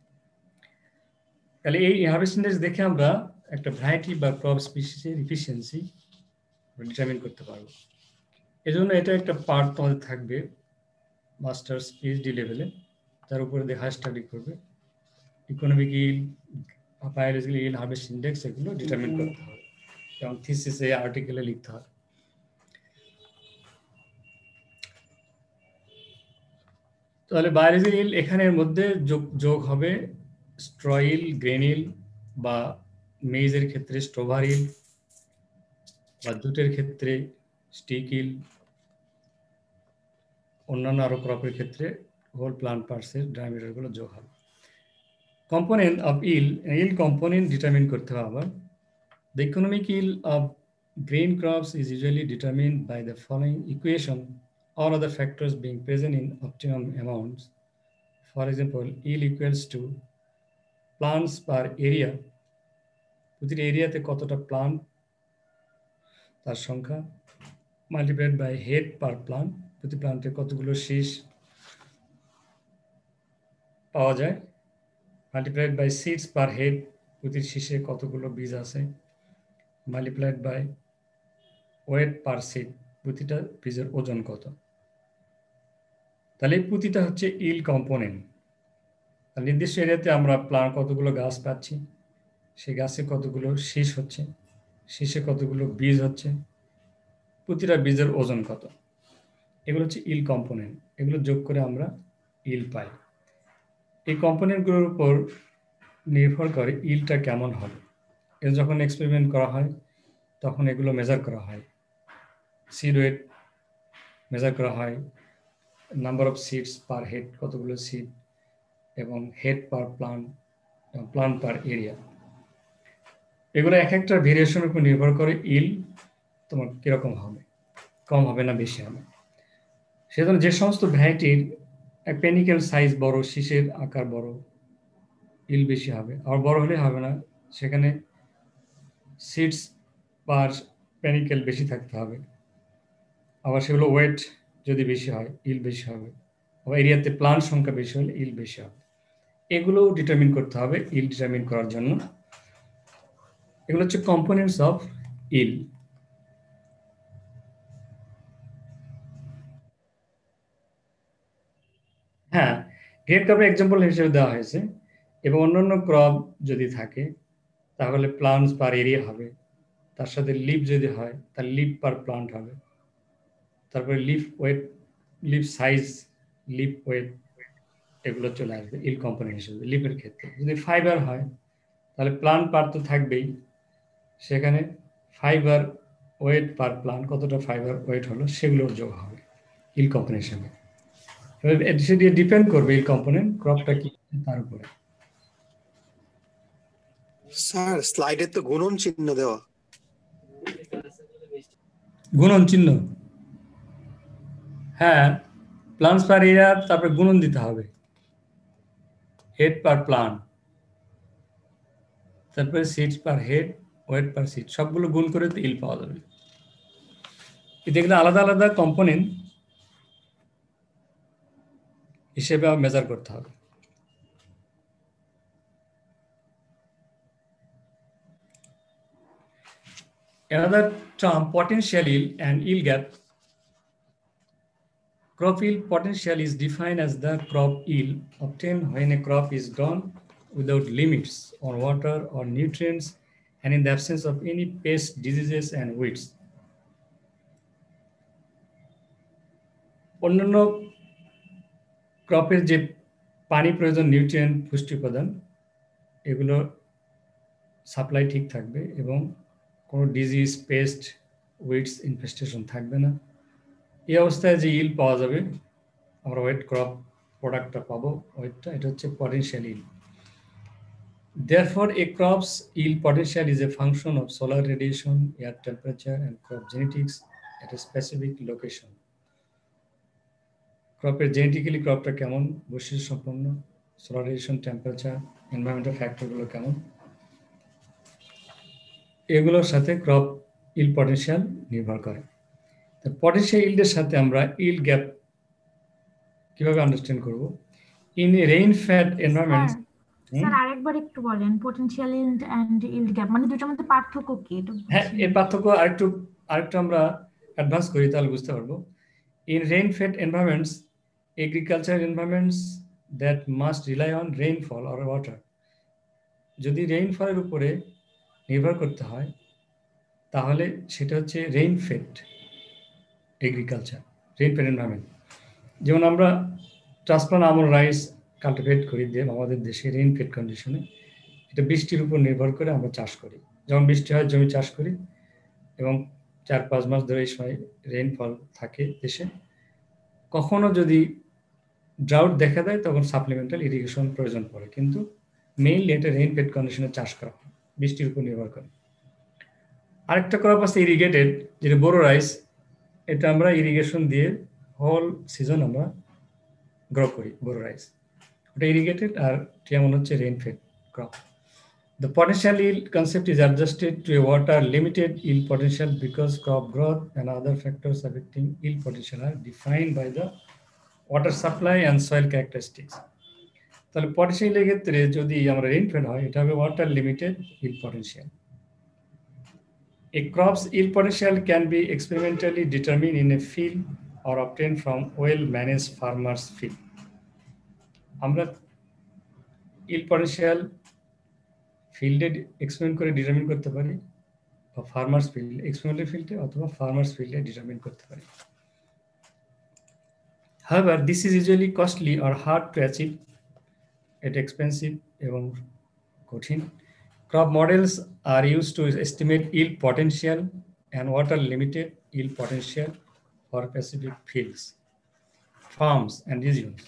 তাহলে এই হারভেস্ট ইন্ডেক্স দেখে আমরা একটা ভ্যারাইটি বা ক্রপ স্পিসিসের এফিসিয়েন্সি ডিটারমিন করতে পারবো। এজন্য এটা একটা পার্ট তোমাদের থাকবে মাস্টার্স পিএইচডি লেভেলে, তার উপরে দেখা স্টাডি করবে economic yield, biological yield, harvest index, এগুলো ডিটারমিন করতে হবে এবং থিসিসে আর্টিকেলে লিখতে হবে। তাহলে বায়োলজিক্যাল ইল্ড এখানের মধ্যে যোগ যোগ হবে স্ট্রইল, গ্রেনিল বা মেইজের ক্ষেত্রে স্ট্রোভারিল, বা জুটের ক্ষেত্রে স্টিক ইল, অন্যান্য আরো ক্রপের ক্ষেত্রে হোল প্লান্ট পার্টসের ডায়ামিটারগুলো যোগ হবে। Component of yield, yield component determine করতে হবে আবার। The economic yield of grain crops is usually determined by the following equation, all other factors being present in optimum amounts. For example, yield equals to plants per area, প্রতিটি এরিয়াতে কতটা প্লান্ট তার সংখ্যা, multiplied by head per plant, প্রতি প্লান্টে কতগুলো শীষ পাওয়া যায়, multiplied by seeds per head, প্রতি শীষে কতগুলো বীজ আছে, multiplied by weight per seed, প্রতিটা বীজের ওজন কত। তাহলে প্রতিটা হচ্ছে ইল কম্পোনেন্ট। নির্দিষ্ট এরিয়াতে আমরা প্লান্ট কতগুলো গাছ পাচ্ছি, সেই গাছে কতগুলো শীষ হচ্ছে, শীষে কতগুলো বীজ হচ্ছে, প্রতিটা বীজের ওজন কত, এগুলো হচ্ছে ইল কম্পোনেন্ট। এগুলো যোগ করে আমরা ইল পাই। এই কম্পোনেন্টগুলোর উপর নির্ভর করে ইলটা কেমন হবে। এর যখন এক্সপেরিমেন্ট করা হয় তখন এগুলো মেজার করা হয়, সিড ওয়েট মেজার করা হয়, number of seeds per head, কতগুলো সিড, এবং head per plant, plant per area. এগুলো এক একটা ভেরিয়েশনের উপর নির্ভর করে ইল তোমার কিরকম হবে, কম হবে না বেশি হবে। সেজন্য যে সমস্ত ভ্যারাইটির পেনিকেল সাইজ বড়, শীষের আকার বড়, ইল বেশি হবে। আর বড় হলে হবে না, সেখানে সিডস পার পেনিকেল বেশি থাকতে হবে। আবার সেগুলো ওয়েট যদি বেশি হয় ইল বেশি হবে। আবার এরিয়াতে প্লান্ট সংখ্যা বেশি হলে ইল বেশি হবে। এগুলো ডিটারমিন করতে হবে ইল ডিটারমিন করার জন্য। এগুলো হচ্ছে কম্পোনেন্টস অফ ইল। হ্যাঁ, গ্রেন ক্রপের এক্সাম্পল হিসেবে দেওয়া হয়েছে, এবং অন্যান্য ক্রপ যদি থাকে তাহলে প্লান্টস পার এরিয়া হবে, তার সাথে লিভ যদি হয় তার লিভ পার প্লান্ট হবে, তারপরে leaf weight, leaf size, leaf weight এগুলো চলে আসবে ইল কম্পোনেন্ট হিসেবে লিভের ক্ষেত্রে। যদি ফাইবার হয় তাহলে প্লান্ট পার তো থাকবেই, সেখানে ফাইবার ওয়েট পার প্লান্ট কতটা ফাইবার ওয়েট হলো সেগুলোর যোগ হবে ইল কম্পোনেন্ট হিসেবে। সেটি ডিপেন্ড করবে ইল কম্পোনেন্ট ক্রপটা কি তার উপরে। স্যার স্লাইডে তো গুণন চিহ্ন দেওয়া। গুণন চিহ্ন, হ্যাঁ প্লান্টস পার এরিয়া, তারপরে গুণন দিতে হবে হেড পার প্লান্ট, তারপরে seeds per head, weight per seed, সবগুলো গুণ করে ইল পাওয়া যাবে। দেখলে আলাদা আলাদা কম্পোনেন্ট হিসেবে মেজার করতে হবে। Another term, potential yield and yield gap. Crop yield potential is defined as the crop yield obtained when a crop is grown without limits on water or nutrients and in the absence of any pest, diseases and weeds. অন্যান্য ক্রপের যে পানি প্রয়োজন, নিউট্রিয়েন্ট, পুষ্টি উপাদান, এগুলো সাপ্লাই ঠিক থাকবে এবং কোনো ডিজিজ, পেস্ট, উইডস ইনফেস্টেশন থাকবে না। এই অবস্থায় যে ইল পাওয়া যাবে, আমরা ওয়েট ক্রপ প্রোডাক্টটা পাবো, ওয়েটটা, এটা হচ্ছে potential yield. Therefore, a crop's yield potential is a function of solar radiation, air temperature, and crop genetics at a specific location. ক্রপের জেনেটিক্যালি ক্রপটা কেমন, বৈশিষ্ট্য সম্পন্ন, সোলার রেডিয়েশন, টেম্পারেচার, এনভায়রনমেন্টাল ফ্যাক্টরগুলো কেমন, এগুলোর সাথে ক্রপ ইল্ড পটেনশিয়াল নির্ভর করে। তো পটেনশিয়াল ইল্ডের সাথে আমরা ইল্ড গ্যাপ কিভাবে আন্ডারস্ট্যান্ড করব? In rain fed environment. Sir আরেকবার একটু বলেন potential yield and yield gap মানে দুটোর মধ্যে পার্থক্য কি? হ্যাঁ, এর পার্থক্য আরেকটু আরেকটু আমরা অ্যাডভান্স করি তাহলে বুঝতে পারবো। In rain fed environments, agriculture environments that must rely on rainfall or water, যদি রেইনফলের উপরে নির্ভর করতে হয় তাহলে সেটা হচ্ছে rain fed agriculture, rain fed environment. যেমন আমরা ট্রান্সপ্লান্ট আমন রাইস কাল্টিভেট করি দেব আমাদের দেশে রেইন ফেড কন্ডিশনে, এটা বৃষ্টির উপর নির্ভর করে আমরা চাষ করি। যখন বৃষ্টি হয় জমি চাষ করি এবং চার পাঁচ মাস ধরে এই সময় রেইনফল থাকে দেশে। কখনো যদি ড্রাউট দেখা দেয় তখন সাপ্লিমেন্টাল ইরিগেশন প্রয়োজন পড়ে, কিন্তু মেইনলি এটা রেইন ফেড কন্ডিশনে চাষ করা হয়, বৃষ্টির উপর নির্ভর করে। আরেকটা ক্রপ আছে ইরিগেটেড, যেটা বোরো রাইস, এটা আমরা ইরিগেশন দিয়ে হোল সিজন আমরা গ্রো করি বোরো রাইস, ওটা ইরিগেটেড, আর যেমন হচ্ছে rain fed crop. The potential yield concept is adjusted to a water limited yield potential because crop growth and other factors affecting yield potential are defined by the water supply and soil characteristics. তাহলে পটেনশিয়ালের ক্ষেত্রে যদি আমরা রেইনফেড হয় এটা হবে water limited yield potential. A crop's yield potential can be experimentally determined in a field or obtained from well-managed farmers' field. আমরা yield potential ফিল্ডে এক্সপেরিমেন্ট করে ডিটারমিন করতে পারি, বা ফার্মার্স ফিল্ড এক্সপেরিমেন্টাল ফিল্ডে অথবা ফার্মার্স ফিল্ডে ডিটারমিন করতে পারি। However, this is usually costly or hard to achieve, এটা এক্সপেন্সিভ এবং কঠিন। Crop models are used to estimate yield potential and water limited yield potential for specific fields, farms and regions.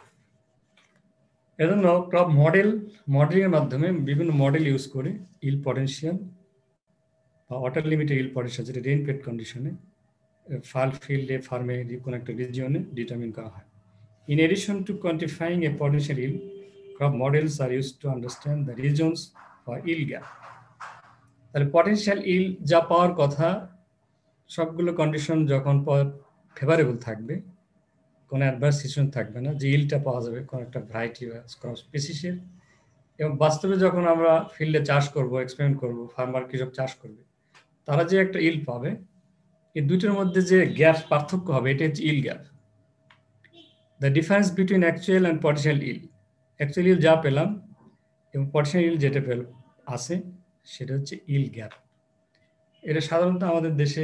এজন্য ক্রপ মডেল মডেলিং এর মাধ্যমে বিভিন্ন মডেল ইউজ করে ইল পটেনশিয়াল বা ওয়াটার লিমিটেড ইল পটেনশিয়াল, যেটা রেইন ফেড কন্ডিশনে ফাল ফিল্ডে ফার্মে কোনো একটা রিজিয়নে ডিটারমিন করা হয়। In addition to quantifying a potential yield, crop models are use to understand the reasons for yield gap. তাহলে পটেনশিয়াল ইল যা পাওয়ার কথা সবগুলো কন্ডিশন যখন ফেভারেবল থাকবে, কোনো অ্যাডভার্স সিচুয়েশন থাকবে না, যে ইলটা পাওয়া যাবে কোনো একটা ভ্যারাইটি বা ক্রপ স্পেসিসের। এবং বাস্তবে যখন আমরা ফিল্ডে চাষ করব, এক্সপেরিমেন্ট করব, ফার্মার কৃষক চাষ করবে, তারা যে একটা ইল পাবে, এই দুটোর মধ্যে যে গ্যাপ পার্থক্য হবে, এটা হচ্ছে yield gap. The difference between actual and potential yield, actual yield যা পেলাম এবং পটেনশিয়াল ইল যেটা পেল আছে, সেটা হচ্ছে ইল গ্যাপ। এটা সাধারণত আমাদের দেশে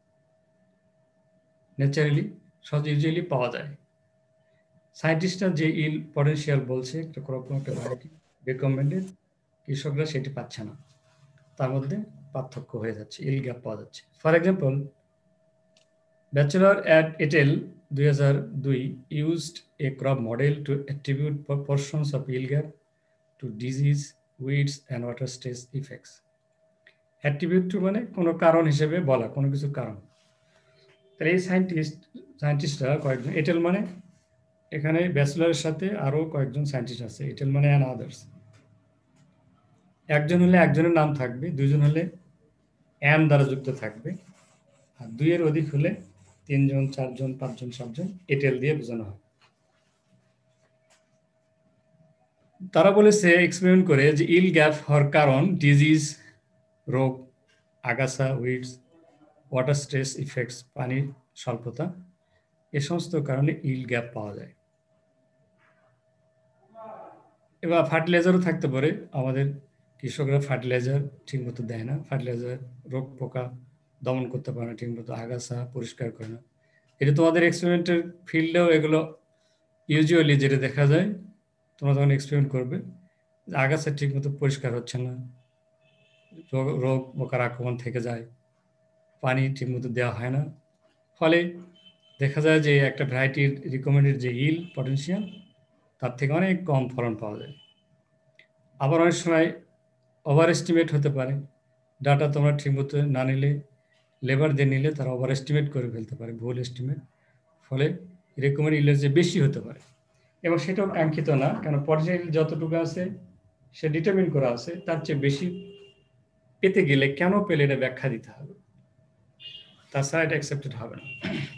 ন্যাচারালি সহজ ইউজুয়ালি পাওয়া যায়। সায়েন্টিস্টরা যে ইল পটেনশিয়াল বলছে একটা ক্রপ একটা ভ্যারাইটি রেকমেন্ডেড, কৃষকরা সেটি পাচ্ছে না, তার মধ্যে পার্থক্য হয়ে যাচ্ছে, ইল গ্যাপ পাওয়া যাচ্ছে। ফর এক্সাম্পল, ব্যাচেলর অ্যাট এটেল দুই হাজার দুই used a crop model to attribute portions of yield gap to disease, weeds and water stress effects. Attribute মানে কোনো কারণ হিসেবে বলা, কোনো কিছু কারণ। তাহলে এই সায়েন্টিস্ট সায়েন্টিস্টরা কয়েকজন, এটেল মানে এখানে ব্যাচেলরের সাথে আরও কয়েকজন সায়েন্টিস্ট আছে, এটেল মানে অ্যান্ড আদার্স। একজন হলে একজনের নাম থাকবে, দুইজন হলে অ্যান দ্বারা যুক্ত থাকবে, আর দুইয়ের অধিক হলে তিনজন, চারজন, পাঁচজন, সাতজন এটেল দিয়ে বোঝানো হয়। তারা বলেছে এক্সপেরিমেন্ট করে যে ইল গ্যাপ হওয়ার কারণ ডিজিজ, রোগ, আগাছা, উইডস, ওয়াটার স্ট্রেস ইফেক্টস, পানির স্বল্পতা, এ সমস্ত কারণে ইল গ্যাপ পাওয়া যায়। এবার ফার্টিলাইজারও থাকতে পারে, আমাদের কৃষকরা ফার্টিলাইজার ঠিকমতো দেয় না, ফার্টিলাইজার রোগ পোকা দমন করতে পারে না ঠিকমতো, আগাছা পরিষ্কার করে না। এটা তোমাদের এক্সপেরিমেন্টের ফিল্ডেও এগুলো ইউজুয়ালি যেটা দেখা যায়, তোমরা তখন এক্সপেরিমেন্ট করবে, আগাছা ঠিকমতো পরিষ্কার হচ্ছে না, রোগ পোকার আক্রমণ থেকে যায়, পানি ঠিকমতো দেওয়া হয় না, ফলে দেখা যায় যে একটা ভ্যারাইটির রিকমেন্ডেড যে ইল পটেনশিয়াল তার থেকে অনেক কম ফলন পাওয়া যায়। আবার অনেক সময় ওভার এস্টিমেট হতে পারে, ডাটা তোমরা ঠিকমতো না নিলে, লেবার দিয়ে নিলে তারা ওভার এস্টিমেট করে ফেলতে পারে, ভুল এস্টিমেট, ফলে রেকমেন্ড ইলের যে বেশি হতে পারে, এবং সেটাও কাঙ্ক্ষিত না, কারণ পটেনশিয়াল যতটুকু আছে সে ডিটারমিন করা আছে, তার চেয়ে বেশি পেতে গেলে কেন পেলে এটা ব্যাখ্যা দিতে হবে, তাছাড়া এটা অ্যাকসেপ্টেড হবে না।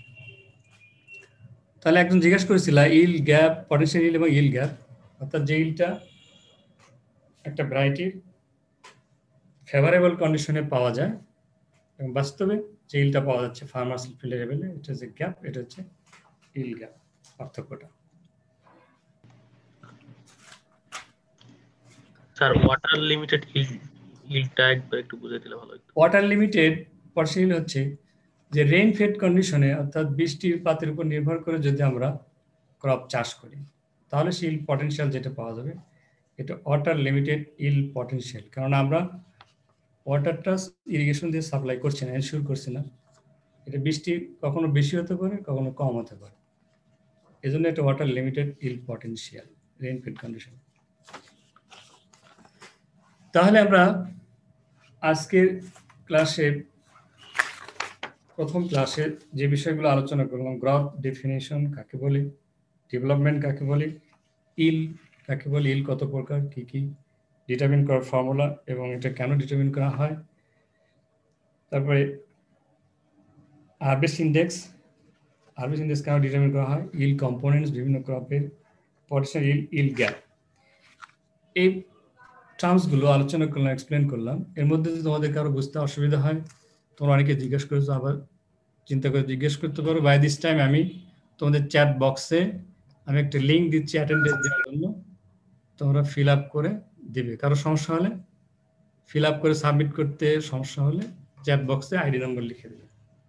তাহলে একজন জিজ্ঞেস করেছিল ইল গ্যাপ, পটেনশিয়াল ইল এবং ইল গ্যাপ, অর্থাৎ যে ইলটা একটা ভ্যারাইটির ফেভারেবল কন্ডিশনে পাওয়া যায় এবং বাস্তবে যে ইলটা পাওয়া যাচ্ছে ফার্মার্স ফিল্ড লেভেলে, এটা যে গ্যাপ, এটা হচ্ছে ইল গ্যাপ, পার্থক্যটা। স্যার ওয়াটার লিমিটেড ইলটা একবার একটু বুঝিয়ে দিলে ভালো হতো। ওয়াটার লিমিটেড পটেনশিয়াল হচ্ছে যে রেইন ফেড কন্ডিশনে, অর্থাৎ বৃষ্টির পাতের উপর নির্ভর করে যদি আমরা ক্রপ চাষ করি, তাহলে সেই পটেনশিয়াল যেটা পাওয়া যাবে এটা ওয়াটার লিমিটেড ইল পটেনশিয়াল। কারণ আমরা ওয়াটারটা ইরিগেশন দিয়ে সাপ্লাই করছি না, এনশিওর করছি না, এটা বৃষ্টি কখনো বেশি হতে পারে, কখনো কম হতে পারে, এই জন্য এটা water limited yield potential, rain fed condition. তাহলে আমরা আজকের ক্লাসে, প্রথম ক্লাসে যে বিষয়গুলো আলোচনা করলাম, গ্রোথ ডেফিনেশন কাকে বলে, ডেভেলপমেন্ট কাকে বলে, ইল কাকে বলে, ইল কত প্রকার, কি কি, ডিটারমিন করার ফর্মুলা এবং এটা কেন ডিটারমিন করা হয়, তারপরে হারভেস্ট ইন্ডেক্স, হারভেস্ট ইন্ডেক্স কেন ডিটারমিন করা হয়, ইল কম্পোনেন্টস, বিভিন্ন ক্রপের পটেনশিয়াল ইল, ইল গ্যাপ, এই টার্মসগুলো আলোচনা করলাম, এক্সপ্লেন করলাম। এর মধ্যে যদি তোমাদের কারো বুঝতে অসুবিধা হয়, তোমরা অনেকে জিজ্ঞেস করেছো, আবার চিন্তা করে জিজ্ঞেস করতে পারো। বাই দিস টাইম আমি তোমাদের চ্যাট বক্সে আমি একটা লিঙ্ক দিচ্ছি অ্যাটেন্ডেন্স দেওয়ার জন্য, তোমরা ফিল আপ করে দিবে। কারো সমস্যা হলে, ফিল আপ করে সাবমিট করতে সমস্যা হলে চ্যাট বক্সে আইডি নম্বর লিখে দেবে।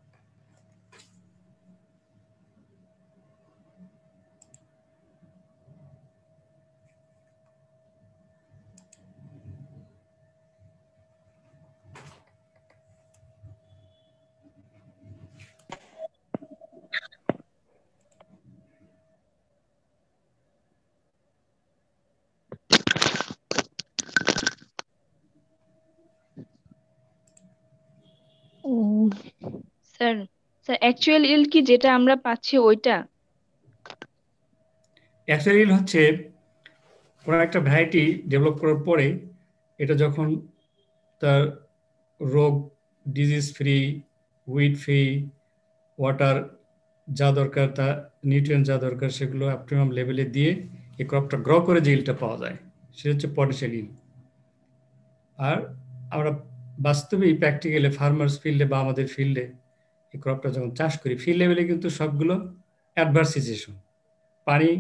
স্যার স্যার অ্যাকচুয়াল ইল কি যেটা আমরা পাচ্ছি ওইটা? অ্যাকচুয়াল ইল হচ্ছে কোনো একটা ভ্যারাইটি ডেভেলপ করার পরে এটা যখন তার রোগ, disease free, weed free, water যা দরকার, তা নিউট্রিয়েন্ট যা দরকার, সেগুলো অপটিমাম লেভেলে দিয়ে এই ক্রপটা গ্রো করে যে ইলটা পাওয়া যায় সেটা হচ্ছে পটেনশিয়াল ইল। আর আমরা বাস্তবেই প্র্যাকটিক্যালি ফার্মার্স ফিল্ডে বা আমাদের ফিল্ডে এই ক্রপটা যখন চাষ করি, ফিল্ড লেভেলে কিন্তু সবগুলো অ্যাডভার্স সিচুয়েশন, পানি,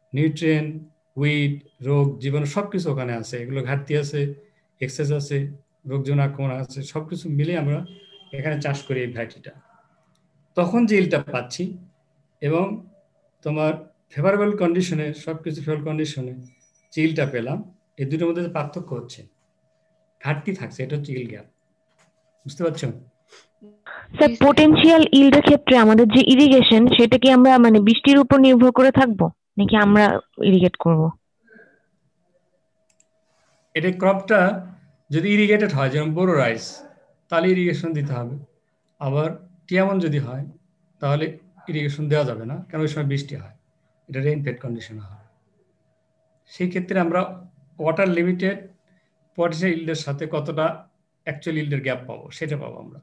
নিউট্রিয়েন্ট, উইড, রোগ, জীবাণু সব কিছু ওখানে আছে, এগুলো ঘাটতি আছে, এক্সেস আছে, রোগ জীবাণু আক্রমণ আছে, সবকিছু মিলে আমরা এখানে চাষ করি এই ভ্যারাইটিটা। তখন যে ইলটা পাচ্ছি এবং তোমার ফেভারেবল কন্ডিশনে, সবকিছু ফেভারেবল কন্ডিশনে যে ইলটা পেলাম, এই দুটোর মধ্যে যে পার্থক্য হচ্ছে, ঘাটতি থাকছে, এটা হচ্ছে ইল গ্যাপ। বুঝতে পারছো? স্যার, পোটেনশিয়াল ইল্ডের ক্ষেত্রে আমাদের যে ইরিগেশন, সেটা কি আমরা মানে বৃষ্টির উপর নির্ভর করে থাকবো নাকি আমরা ইরিগেট করব? এটা ক্রপটা যদি ইরিগেটেড হয়, যেমন বোরো রাইস, তাহলে ইরিগেশন দিতে হবে। আবার টিয়ামন যদি হয় তাহলে ইরিগেশন দেওয়া যাবে না, কারণ ওই সময় বৃষ্টি হয়, এটা রেইনফেড কন্ডিশনে হয়। সেই ক্ষেত্রে আমরা ওয়াটার লিমিটেড পটেনশিয়াল ইল্ডের সাথে কতটা অ্যাকচুয়াল ইল্ডের গ্যাপ পাবো, সেটা পাবো আমরা।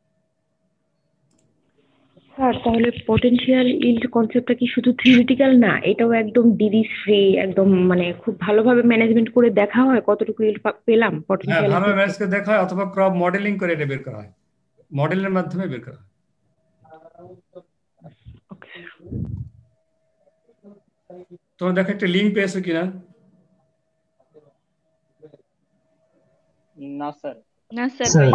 স্যার, তাহলে পোটেনশিয়াল ইল্ড কনসেপ্টটা কি শুধু থিওরিটিক্যাল না, এটাও একদম ডিজিজ ফ্রি, একদম মানে খুব ভালোভাবে ম্যানেজমেন্ট করে দেখা হয় কতটুকু ইল্ড পেলাম হ্যাঁ, পটেনশিয়াল? ভালোভাবে ম্যানেজ করে দেখা হয়, অথবা ক্রপ মডেলিং করে এটা বের করা হয়, মডেলের মাধ্যমে বের করা হয়। তোমার দেখো একটা লিঙ্ক পেয়েছো কিনা? না স্যার। না স্যার ভাই।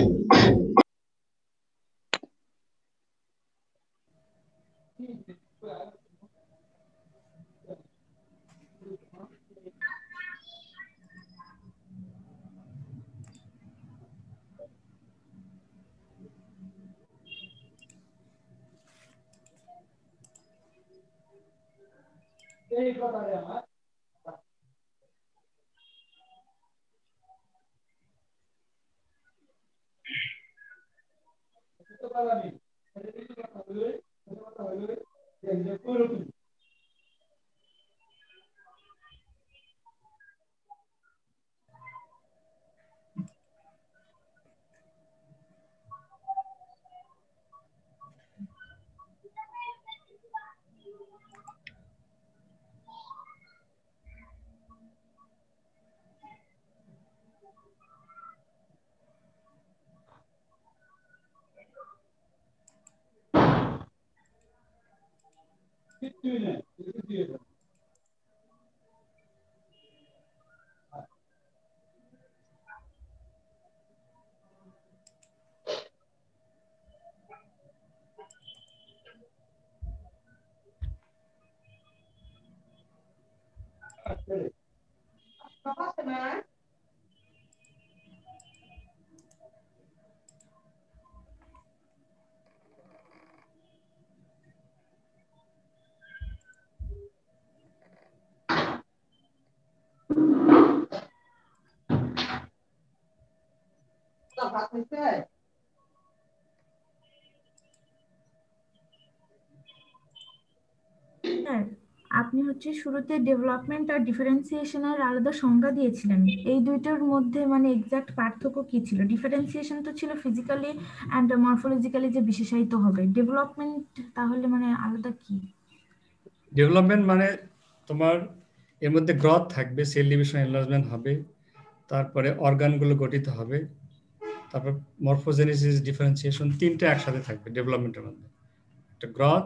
স্যার, আপনি হচ্ছে শুরুতে ডেভেলপমেন্ট আর ডিফারেন্সিয়েশনের আলাদা সংজ্ঞা দিয়েছিলেন, এই দুইটার মধ্যে মানে এক্সাক্ট পার্থক্য কি ছিল? ডিফারেন্সিয়েশন তো ছিল ফিজিক্যালি অ্যান্ড মরফোলজিক্যালি যে বিশেষায়িত হবে, ডেভেলপমেন্ট তাহলে মানে আলাদা কি? ডেভেলপমেন্ট মানে তোমার এর মধ্যে গ্রথ থাকবে, সেল ডিভিশন এনলার্জমেন্ট হবে, তারপরে অর্গানগুলো গঠিত হবে, তারপর মরফোজেনেসিস, ডিফারেন্সিয়েশন, তিনটা একসাথে থাকবে ডেভেলপমেন্টের মধ্যে। একটা গ্রথ,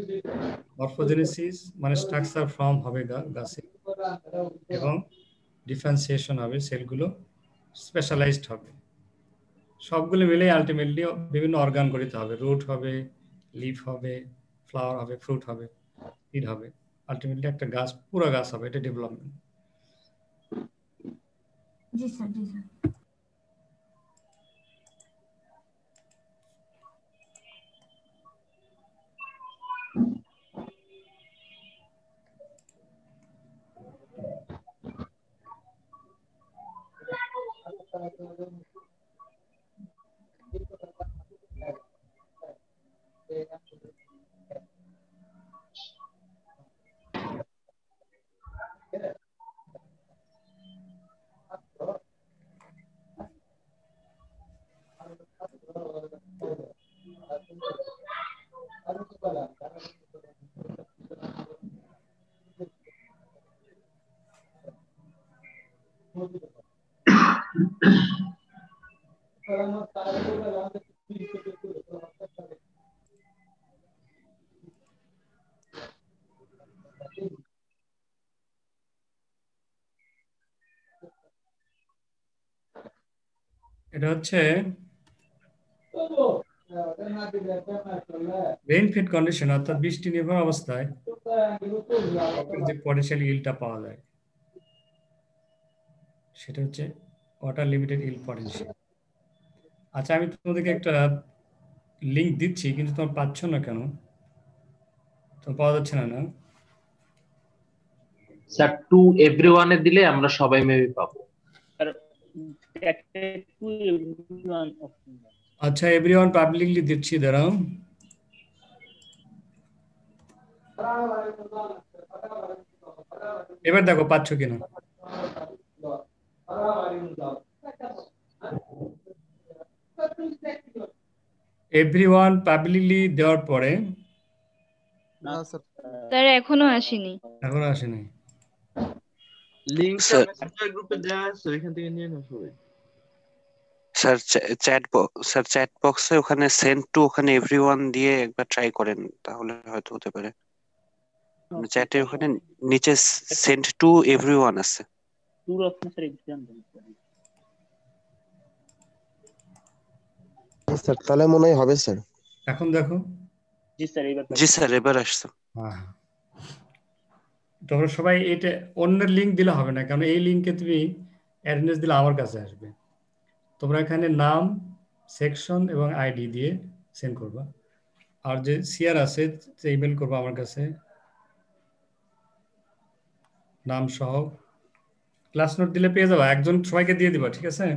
মরফোজেনেসিস মানে স্ট্রাকচার ফর্ম হবে গাছে, এবং ডিফারেন্সিয়েশন হবে, সেলগুলো স্পেশালাইজড হবে। সবগুলো মিলে আলটিমেটলি বিভিন্ন অর্গান গঠিত হবে, রুট হবে, লিফ হবে, ফ্লাওয়ার হবে, ফ্রুট হবে, সিড হবে, আলটিমেটলি একটা গাছ, পুরো গাছ হবে। এটা ডেভেলপমেন্ট। জি স্যার, জি স্যার। এটা হচ্ছে রেইনফিট কন্ডিশন, অর্থাৎ বৃষ্টি নির্ভর অবস্থায় যে পটেনশিয়াল ইল্ডটা পাওয়া যায় সেটা হচ্ছে ওয়াটার লিমিটেড ইল্ড পটেনশিয়াল। আচ্ছা, আমি তোমাদেরকে একটা লিংক দিচ্ছি, কিন্তু তোমার পাচ্ছ না কেন? তো পাওয়া যাচ্ছে না না? স্যার টু এভরিওয়ানে দিলে আমরা সবাই মেবি পাবো। আচ্ছা, এভরিওয়ান পাবলিকলি দিচ্ছি, দাঁড়াও। এবার দেখো পাচ্ছ কিনা। এভরিওয়ান পাবলিকলি দেওয়ার পরে স্যার এখনো আসেনি। এখনো আসেনি। লিংকটা মেসেঞ্জার গ্রুপে দেওয়া আছে, ওইখান থেকে নিয়ে নাও সবাই। স্যার চ্যাট স্যার চ্যাট বক্সে ওখানে সেন্ড টু ওখানে এভরিওয়ান দিয়ে একবার ট্রাই করেন, তাহলে হয়তো হতে পারে। চ্যাটে ওখানে নিচে সেন্ড টু এভরিওয়ান আছে। স্যার তাহলে মনে হয় হবে স্যার। এখন দেখো। জি স্যার এবার জি স্যার এবার আসছে। হ্যাঁ, তোমরা সবাই এটা অন্যের লিংক দিলে হবে না, কারণ এই লিংকে তুমি অ্যাড্রেস দিলে আমার কাছে আসবে। তোমরা এখানে নাম, সেকশন এবং আইডি দিয়ে সেন্ড করবা। আর যে সিআর আছে সে ইমেল করবা আমার কাছে নাম সহ। ক্লাস নোট দিলে পেয়ে যাবা, একজন সবাইকে দিয়ে দিবা, ঠিক আছে?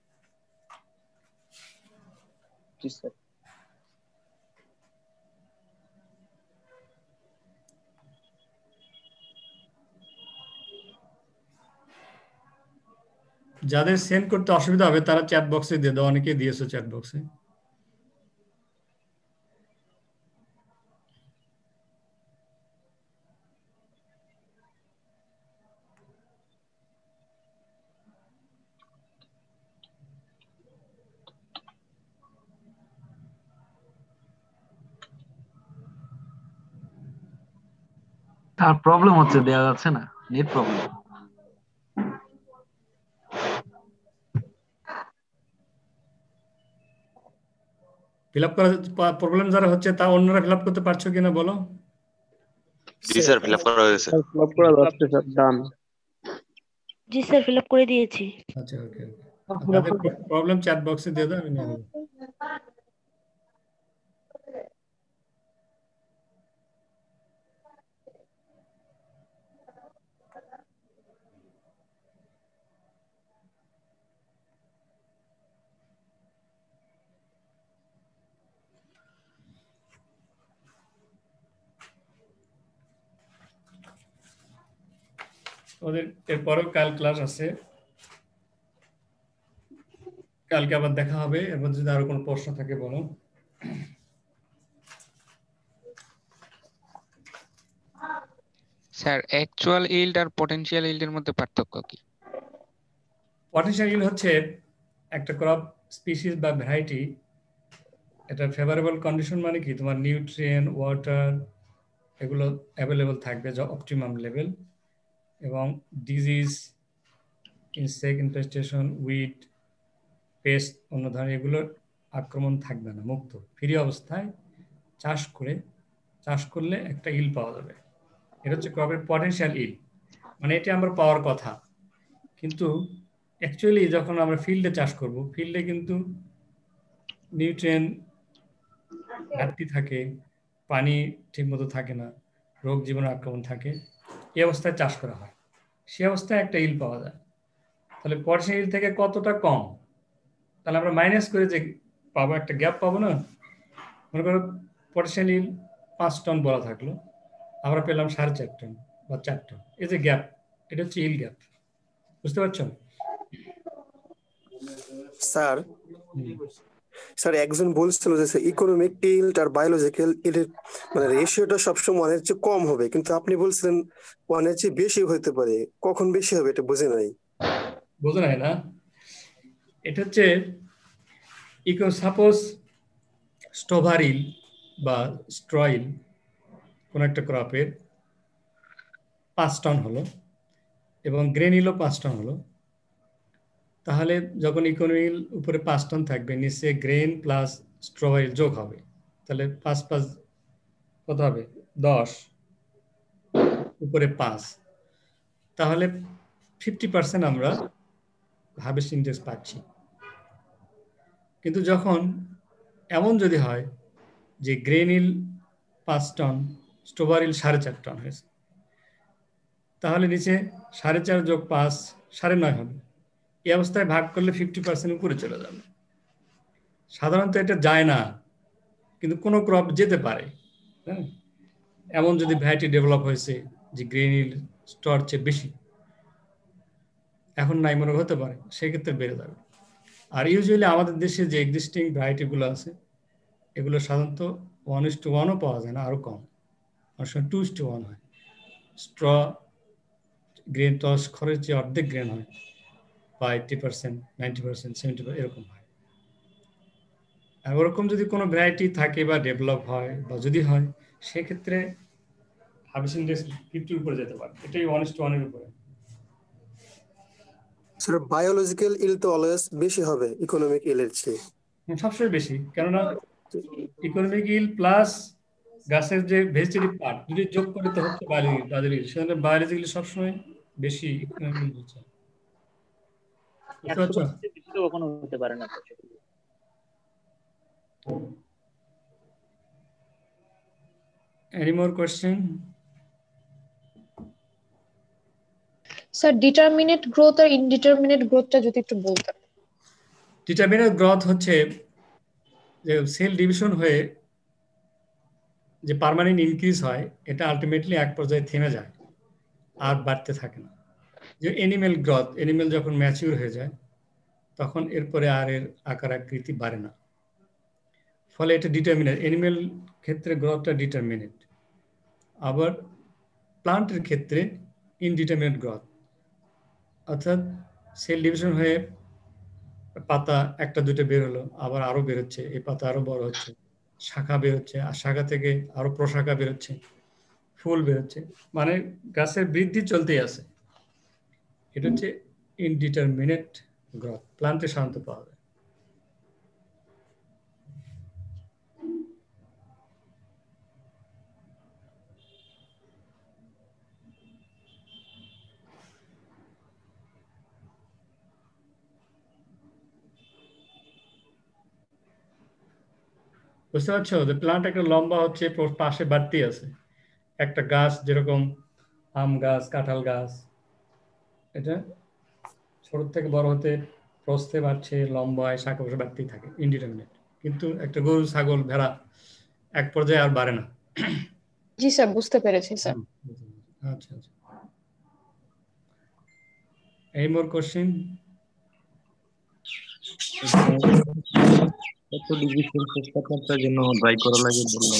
জি স্যার। যাদের সেন্ড করতে অসুবিধা হবে তারা চ্যাট বক্সে দিয়ে দাও, অনেকে দিয়েছো চ্যাট বক্সে। তার প্রবলেম হচ্ছে, দেওয়া যাচ্ছে না, নেট প্রবলেম। ফিল আপ করা প্রবলেম যারা হচ্ছে তা অন্যরা ফিল আপ করতে পারছো কিনা বলো। জি স্যার ফিল আপ করা হয়েছে। ফিল আপ করা যাচ্ছে স্যার, ডান। জি স্যার ফিল আপ করে দিয়েছি। আচ্ছা, ওকে ওকে। আপনাদের প্রবলেম চ্যাট বক্সে দিয়ে দাও, আমি নিয়ে নেব। ওদের এরপরেও কাল ক্লাস আছে, কালকে আবার দেখা হবে। এরপর যদি আরো কোনো প্রশ্ন থাকে বলো। স্যার অ্যাকচুয়াল ইল্ড আর পটেনশিয়াল ইল্ডের মধ্যে পার্থক্য কি? পটেনশিয়াল ইল্ড হচ্ছে একটা ক্রপ স্পিসিস বা ভ্যারাইটি, এটা ফেভারেবল কন্ডিশন মানে কি, তোমার নিউট্রিয়েন্ট, ওয়াটার এগুলো অ্যাভেলেবল থাকবে যা অপটিমাম লেভেল, এবং disease, insect infestation, weed, pest, অন্য ধরনের এগুলোর আক্রমণ থাকবে না, মুক্ত ফ্রি অবস্থায় চাষ করে চাষ করলে একটা ইল পাওয়া যাবে। এটা হচ্ছে ক্রপের পটেনশিয়াল ইল, মানে এটা আমরা পাওয়ার কথা। কিন্তু অ্যাকচুয়ালি যখন আমরা ফিল্ডে চাষ করব, ফিল্ডে কিন্তু নিউট্রিয়েন্ট ঘাটতি থাকে, পানি ঠিকমতো থাকে না, রোগ জীবাণু আক্রমণ থাকে, এই অবস্থায় চাষ করা হয়, সে অবস্থায় একটা ইল পাওয়া যায়। তাহলে পটেনশিয়াল ইল থেকে কতটা কম, তাহলে আমরা মাইনাস করে যে পাবো একটা গ্যাপ পাবো না। মনে করো পটেনশিয়াল ইল পাঁচ টন বলা থাকলো, আমরা পেলাম সাড়ে চার টন বা চার টন, এই যে গ্যাপ, এটা হচ্ছে ইল গ্যাপ। বুঝতে পারছো? স্যার স্যার একজন বলছিল যে ইকোনমিক ইল্ড আর বায়োলজিক্যাল ইল্ডের মানে রেশিওটা সবসময় ওয়ানের চেয়ে কম হবে, কিন্তু আপনি বলছিলেন ওয়ানের চেয়ে বেশি হতে পারে। কখন বেশি হবে এটা বুঝে নাই। বুঝে নাই না? এটা হচ্ছে ইকো সাপোজ স্টোভারিল বা স্ট্রয়েল কোন একটা ক্রপের পাঁচ টন হলো এবং গ্রেনিলও পাঁচ টন হলো, তাহলে যখন ইকোনমিক উপরে পাঁচ টন থাকবে, নিচে গ্রেন প্লাস স্ট্রবেরি যোগ হবে, তাহলে পাঁচ পাঁচ কত হবে? দশ, উপরে পাঁচ, তাহলে ফিফটি পার্সেন্ট আমরা হারভেস্ট ইন্ডেক্স পাচ্ছি। কিন্তু যখন এমন যদি হয় যে গ্রেনিল পাঁচ টন, স্ট্রবেরিল সাড়ে চার টন হয়েছে, তাহলে নিচে সাড়ে চার যোগ পাঁচ সাড়ে নয় হবে। এই অবস্থায় ভাগ করলে ফিফটি পার্সেন্ট উপরে চলে যাবে। সাধারণত এটা যায় না, কিন্তু কোনো ক্রপ যেতে পারে। হ্যাঁ, এমন যদি ভ্যারাইটি ডেভেলপ হয়েছে যে গ্রেনিল স্টর চেয়ে বেশি, এখন নাই মনে হতে পারে, সেক্ষেত্রে বেড়ে যাবে। আর ইউজুয়ালি আমাদের দেশে যে এক্সিস্টিং ভ্যারাইটিগুলো আছে, এগুলো সাধারণত ওয়ান ইস টু ওয়ানও পাওয়া যায় না, আরও কম, অনেক সময় টু ইস টু ওয়ান হয়। স্ট্র গ্রেন টস খরচ যে অর্ধেক গ্রেন হয়, বা eighty percent, ninety percent, seventy percent এরকম হয়। আর ওরকম যদি কোনো ভ্যারাইটি থাকে বা ডেভেলপ হয়, বা যদি হয়, সেক্ষেত্রে হার্ভেস্ট ইন্ডেক্স ফিফটির উপরে যেতে পারে। এটাই ওয়ান ইস টু ওয়ানের উপরে। স্যার বায়োলজিক্যাল ইল তো অলওয়েজ বেশি হবে ইকোনমিক ইলের চেয়ে। সবসময় বেশি, কেননা ইকোনমিক ইল প্লাস গাছের যে ভেজিটেটিভ পার্ট যদি যোগ করতে হচ্ছে বায়োলজি, সেখানে বায়োলজিক্যালি সবসময় বেশি ইকোনমিক হচ্ছে। বুঝতে পারছো? কখনো হতে পারে না। Any more question? Sir determinate growth আর ইনডিটারমিনেট গ্রোথটা যদি একটু বলতেন। ডিটারমিনেট গ্রোথ হচ্ছে যে সেল ডিভিশন হয়ে যে পার্মানেন্ট ইনক্রিজ হয়, এটা আলটিমেটলি এক পর্যায়ে থেমে যায়, আর বাড়তে থাকে না। যে এনিম্যাল গ্রোথ, এনিম্যাল যখন ম্যাচিউর হয়ে যায়, তখন এরপরে আর এর আকার আকৃতি বাড়ে না। ফলে এটা ডিটারমিনেট, এনিম্যাল ক্ষেত্রে গ্রোথটা ডিটারমিনেট। আবার প্লান্টের ক্ষেত্রে ইনডিটারমিনেট গ্রোথ, অর্থাৎ সেল ডিভিশন হয়ে পাতা একটা দুটো বের হলো, আবার আরো বেরোচ্ছে, এই পাতা আরো বড় হচ্ছে, শাখা বেরোচ্ছে, আর শাখা থেকে আরো প্রশাখা বেরোচ্ছে, ফুল বেরোচ্ছে, মানে গাছের বৃদ্ধি চলতেই আছে। এটা হচ্ছে ইনডিটারমিনেট গ্রোথ, প্লান্টে সাধারণত পাওয়া যায়। বুঝতে পারছো? যে প্লান্ট একটা লম্বা হচ্ছে, পাশে বাড়তি আছে। একটা গাছ যেরকম আম গাছ, কাঁঠাল গাছ, এটা ছোট থেকে বড় হতে প্রস্থে বাড়ছে, লম্বায় শাখা প্রশাখা বাড়তেই থাকে, ইনডিটারমিনেট। কিন্তু একটা গরু, ছাগল, ভেড়া এক পর্যায়ে আর বাড়ে না। জি স্যার, বুঝতে পেরেছি স্যার। আচ্ছা আচ্ছা। Any more question? কত ডিগ্রি সেলসিয়াস তাপমাত্রার জন্য ড্রাই করা লাগে বললেন?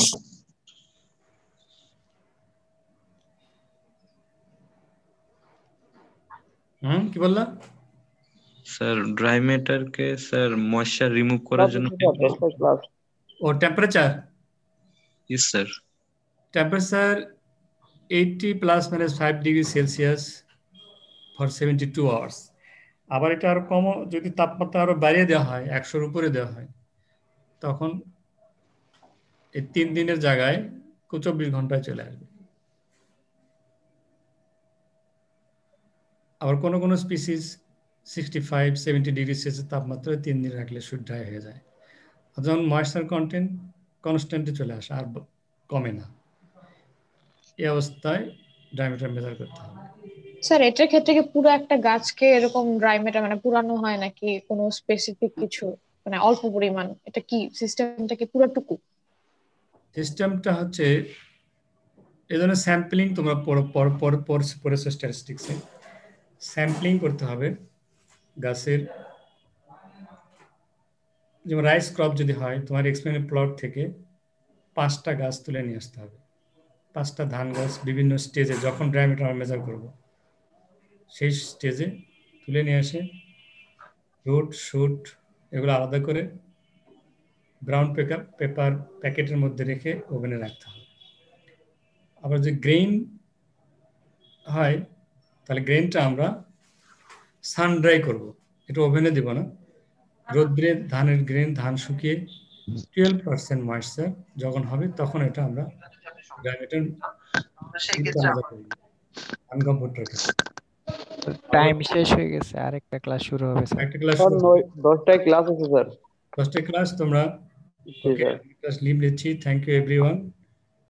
হুম, কি বললা? স্যার ড্রাই ম্যাটারকে স্যার ময়েশ্চার রিমুভ করার জন্য ও temperature? Yes sir. Temperature eighty plus minus five degree Celsius for seventy two hours. আবার এটা আরো কম, যদি তাপমাত্রা আরো বাড়িয়ে দেওয়া হয়, একশোর উপরে দেওয়া হয়, তখন এই তিন দিনের জায়গায় চব্বিশ ঘন্টায় চলে আসবে। আবার কোনো কোনো species sixty five seventy degree Celsius তাপমাত্রায় তিন দিন রাখলে শুড ড্রাই হয়ে যায়। যখন ময়েশ্চার কন্টেন্ট কনস্ট্যান্টে চলে আসে, আর কমে না, এই অবস্থায় ড্রাই ম্যাটার মেজার করতে হবে। স্যার এটার ক্ষেত্রে কি পুরো একটা গাছকে এরকম ড্রাই ম্যাটার মানে পুরানো হয়, নাকি কোনো স্পেসিফিক কিছু, মানে অল্প পরিমাণ? এটা কি সিস্টেমটা কি পুরোটুকু? সিস্টেমটা হচ্ছে এই ধরনের স্যাম্পলিং, তোমরা পড়েছো স্ট্যাটিস্টিক্সে, স্যাম্পলিং করতে হবে গাছের। যেমন রাইস ক্রপ যদি হয়, তোমার এক্সপেরিমেন্ট প্লট থেকে পাঁচটা গাছ তুলে নিয়ে আসতে হবে, পাঁচটা ধান গাছ বিভিন্ন স্টেজে, যখন ড্রাই ম্যাটার মেজার করবো সেই স্টেজে তুলে নিয়ে আসে রুট শুট এগুলো আলাদা করে ব্রাউন পেপার পেপার প্যাকেটের মধ্যে রেখে ওভেনে রাখতে হবে। আবার যদি গ্রেইন হয়, তাহলে গ্রেইনটা আমরা সান ড্রাই করবো, এটা ওভেনে দিব না, রোদ্রে ধানের গ্রেন ধান শুকিয়ে টুয়েলভ পার্সেন্ট ময়েশ্চার যখন হবে তখন এটা আমরা ড্রাইমেটার ধান ভুট্টার ক্ষেত্রে। টাইম শেষ হয়ে গেছে, আরেকটা ক্লাস শুরু হবে স্যার। একটা ক্লাস স্যার নয় দশটায় ক্লাস আছে স্যার। দশটায় ক্লাস তোমরা ক্লাস লিভ নিচ্ছি। Thank you everyone.